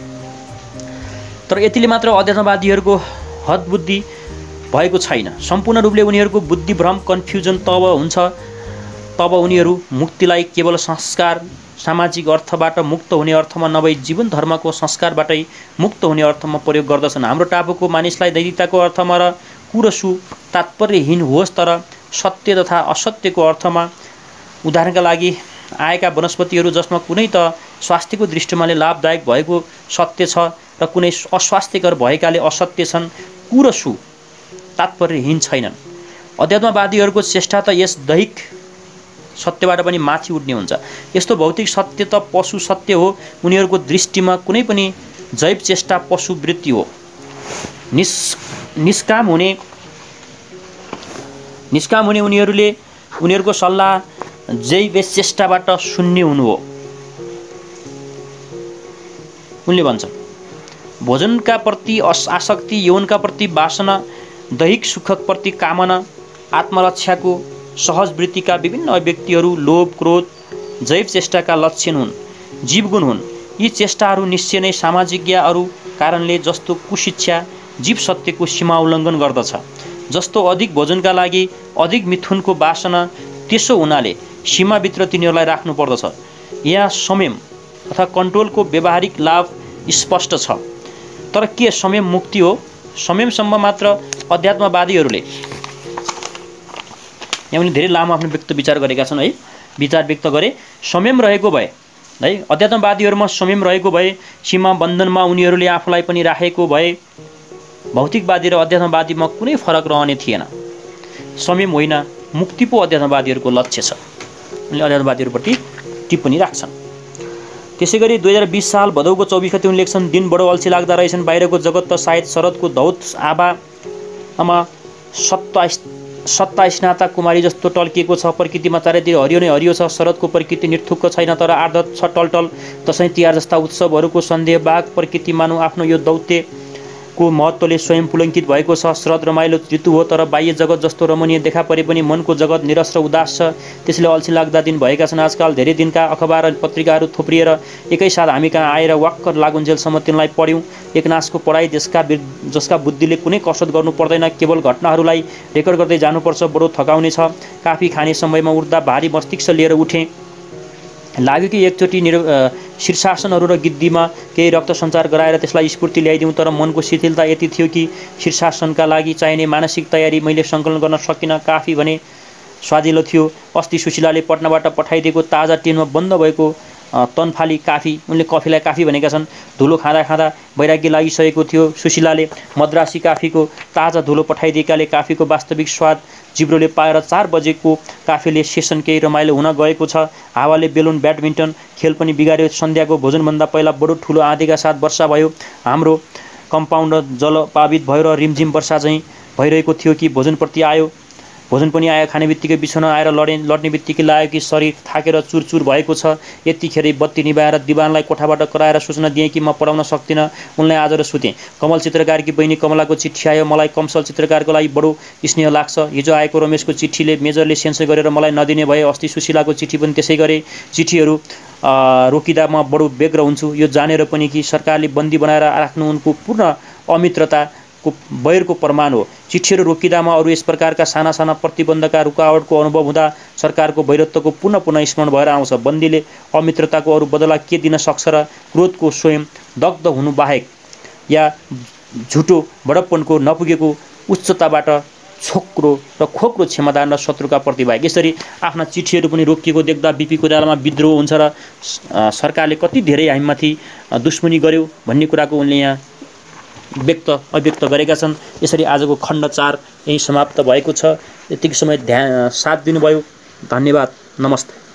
तर यतिले मात्र अध्यात्मवादीहरूको हदबुद्धि भएको छैन। सम्पूर्ण रूपले उनीहरूको बुद्धि भ्रम कन्फ्युजन तब हुन्छ तब उनीहरू मुक्तिलाई केवल संस्कार सामाजिक अर्थबाट मुक्त हुने अर्थमा नभई जीवन धर्मको संस्कारबाटै मुक्त हुने अर्थमा प्रयोग गर्दछन्। हाम्रो टापुको मानिसलाई दैविकताको अर्थमा र कुरसु तात्पर्यहीन होस् तर सत्य तथा असत्यको अर्थमा उदाहरणका लागि आएका वनस्पतिहरू जसमा कुनै त स्वास्थ्यको दृष्टिमाले लाभदायक भएको सत्य छ र कुनै अस्वास्थ्यकर भएकाले असत्य छन्, कुरसु तात्पर्यहीन छैनन्। अध्यात्मवादीहरूको चेष्टा त यस दैहिक सत्यबाट पनि माथि उठ्ने हुन्छ। यस्तो भौतिक सत्य त पशु सत्य हो। उनीहरूको दृष्टिमा कुनै पनि जैव चेष्टा पशु वृत्ति हो। निस् निष्काम हुने निष्काम हुने उनीहरूले उनीहरूको सल्लाह जैव चेष्टाबाट शून्य हुनु हो। उनले भन्छन् भोजनका प्रति आसक्ति, यौनका प्रति वासना, दैहिक सुखप्रति कामना, आत्मरक्षाको सहज वृत्तिका विभिन्न अभिव्यक्तिहरू लोभ क्रोध जैव चेष्टाका लक्षण हुन्, जीवगुण हुन्। यी चेष्टाहरू निश्चय नै सामाजिक या अरू कारणले जस्तो कुशिक्षा जीव सत्यको सीमा उल्लङ्घन गर्दछ। जस्तो अधिक भोजनका लागि अधिक मिथुनको वासना, त्यसो हुनाले सीमाभित्र तिनीहरूलाई राख्नु पर्दछ। यहाँ संयम अथवा कन्ट्रोलको व्यावहारिक लाभ स्पष्ट छ। तर के संयम मुक्ति हो? संयमसम्म मात्र अध्यात्मवादीहरूले यहाँ उनले धेरै लामो आफ्नो व्यक्त विचार गरेका छन् है, विचार व्यक्त गरे। संयम रहेको भए है अध्यात्मवादीहरूमा संयम रहेको भए सीमा बन्धनमा उनीहरूले आफूलाई पनि राखेको भए भौतिकवादी र अध्यात्मवादीमा कुनै फरक रहने थिएन। संयम होइन मुक्ति पो अध्यात्मवादीहरूको लक्ष्य छ। उनले अध्यात्मवादीहरूप्रति टिप्पणी राख्छन्। त्यसै गरी दुई हजार बिस साल भदौको चौबिस गते उनले लेख्छन् दिन बडो अल्छी लाग्दा रहेछन्, बाहिरको जगत त सायद शरदको धौत आभामा सत्ता सत्ता स्नाता कुमारी जस्तो टल्किएको छ। प्रकृतिमा चारैतिर हरियो नै हरियो छ। शरदको प्रकृति निर्थुक्क छैन तर आर्द्र छ टलटल। दसैँ तिहार जस्ता उत्सवहरूको सन्देह बाघ प्रकृति मानौ आफ्नो यो दौत्य को महत्त्वले स्वयं पुलङ्कित भएको छ। शरद रमाइलो ऋतु हो, तर बाह्य जगत जस्तो रमणीय देखा परे पनि मनको जगत निरस र उदास छ। त्यसले अल्छी लाग्दा दिन भएका छन्। आजकल धेरै दिनका अखबार र पत्रिकाहरू थोप्रिएर एकैसाथ हामी कहाँ आएर वाक्क लागुन्जेलसम्म तिनलाई पढ्यौँ। एकनासको पढाइ जसका जसका बुद्धिले कुनै कसरत गर्नु पर्दैन, केवल घटनाहरूलाई रेकर्ड गर्दै जानुपर्छ, बडो थकाउने छ। काफी खाने समयमा उठ्दा भारी मस्तिष्क लिएर उठेँ। लाग्यो कि एकचोटि निर शीर्षासनहरू र गिद्दीमा केही रक्त सञ्चार गराएर त्यसलाई स्फूर्ति ल्याइदिउँ, तर मनको शिथिलता यति थियो कि शीर्षासनका लागि चाहिने मानसिक तयारी मैले सङ्कलन गर्न सकिनँ। काफी भने स्वादिलो थियो। अस्ति सुशीलाले पटनाबाट पठाइदिएको ताजा टिनमा बन्द भएको तनफाली काफी, उनले कफीलाई काफी भनेका छन्। धुलो खाँदा खाँदा वैराग्य लागिसकेको थियो। सुशीलाले मद्रासी काफीको ताजा धुलो पठाइदिएकाले काफीको वास्तविक स्वाद जिब्रोले पाएर चार बजेको काफीले सेसन केही रमाइलो हुन गएको छ। हावाले बेलुन ब्याडमिन्टन खेल पनि बिगार्यो। सन्ध्याको भोजनभन्दा पहिला बडो ठुलो आँधीका साथ वर्षा भयो। हाम्रो कम्पाउन्ड जलपावित भयो र रिमझिम वर्षा चाहिँ भइरहेको थियो कि भोजनप्रति आयो भोजन पनि आयो। खाने बित्तिकै बिछोना आएर लडे लड्ने बित्तिकै लाग्यो कि शरीर थाकेर चुरचुर भएको छ। यतिखेरै बत्ती निभाएर दिवानलाई कोठाबाट कराएर सूचना दिएँ कि म पढाउन सक्दिनँ। उनलाई आज र सुतेँ। कमल चित्रकारकी बहिनी कमलाको चिठी आयो। मलाई कमसल चित्रकारको लागि बडो स्नेह लाग्छ। हिजो आएको रमेशको चिठीले मेजरले सेन्सर गरेर मलाई नदिने भए। अस्ति सुशीलाको चिठी पनि त्यसै गरे। चिठीहरू रोकिँदा म बडो व्यग्र हुन्छु। यो जानेर पनि कि सरकारले बन्दी बनाएर राख्नु उनको पूर्ण अमित्रता को बैरको प्रमाण हो। चिठीहरू रोकिँदामा अरू यस प्रकारका साना साना प्रतिबन्धका रुकावटको अनुभव हुँदा सरकारको वैरत्वको पुनः पुनः स्मरण भएर आउँछ। बन्दीले अमित्रताको अरू बदला के दिन सक्छ र क्रोधको स्वयं दग्ध हुनु बाहेक या झुटो बडप्पनको नपुगेको उच्चताबाट छोक्रो र खोक्रो क्षमता र शत्रुका प्रतिभाग। यसरी आफ्ना चिठीहरू पनि रोकिएको देख्दा बिपी कोइरालामा विद्रोह हुन्छ र सरकारले कति धेरै हामीमाथि दुश्मनी गर्यो भन्ने कुराको उनले यहाँ व्यक्त अव्यक्त गरेका छन्। यसरी आजको खण्ड चार यही समाप्त भएको छ। यतिकै समय ध्यान साथ दिनुभयो। धन्यवाद। नमस्ते।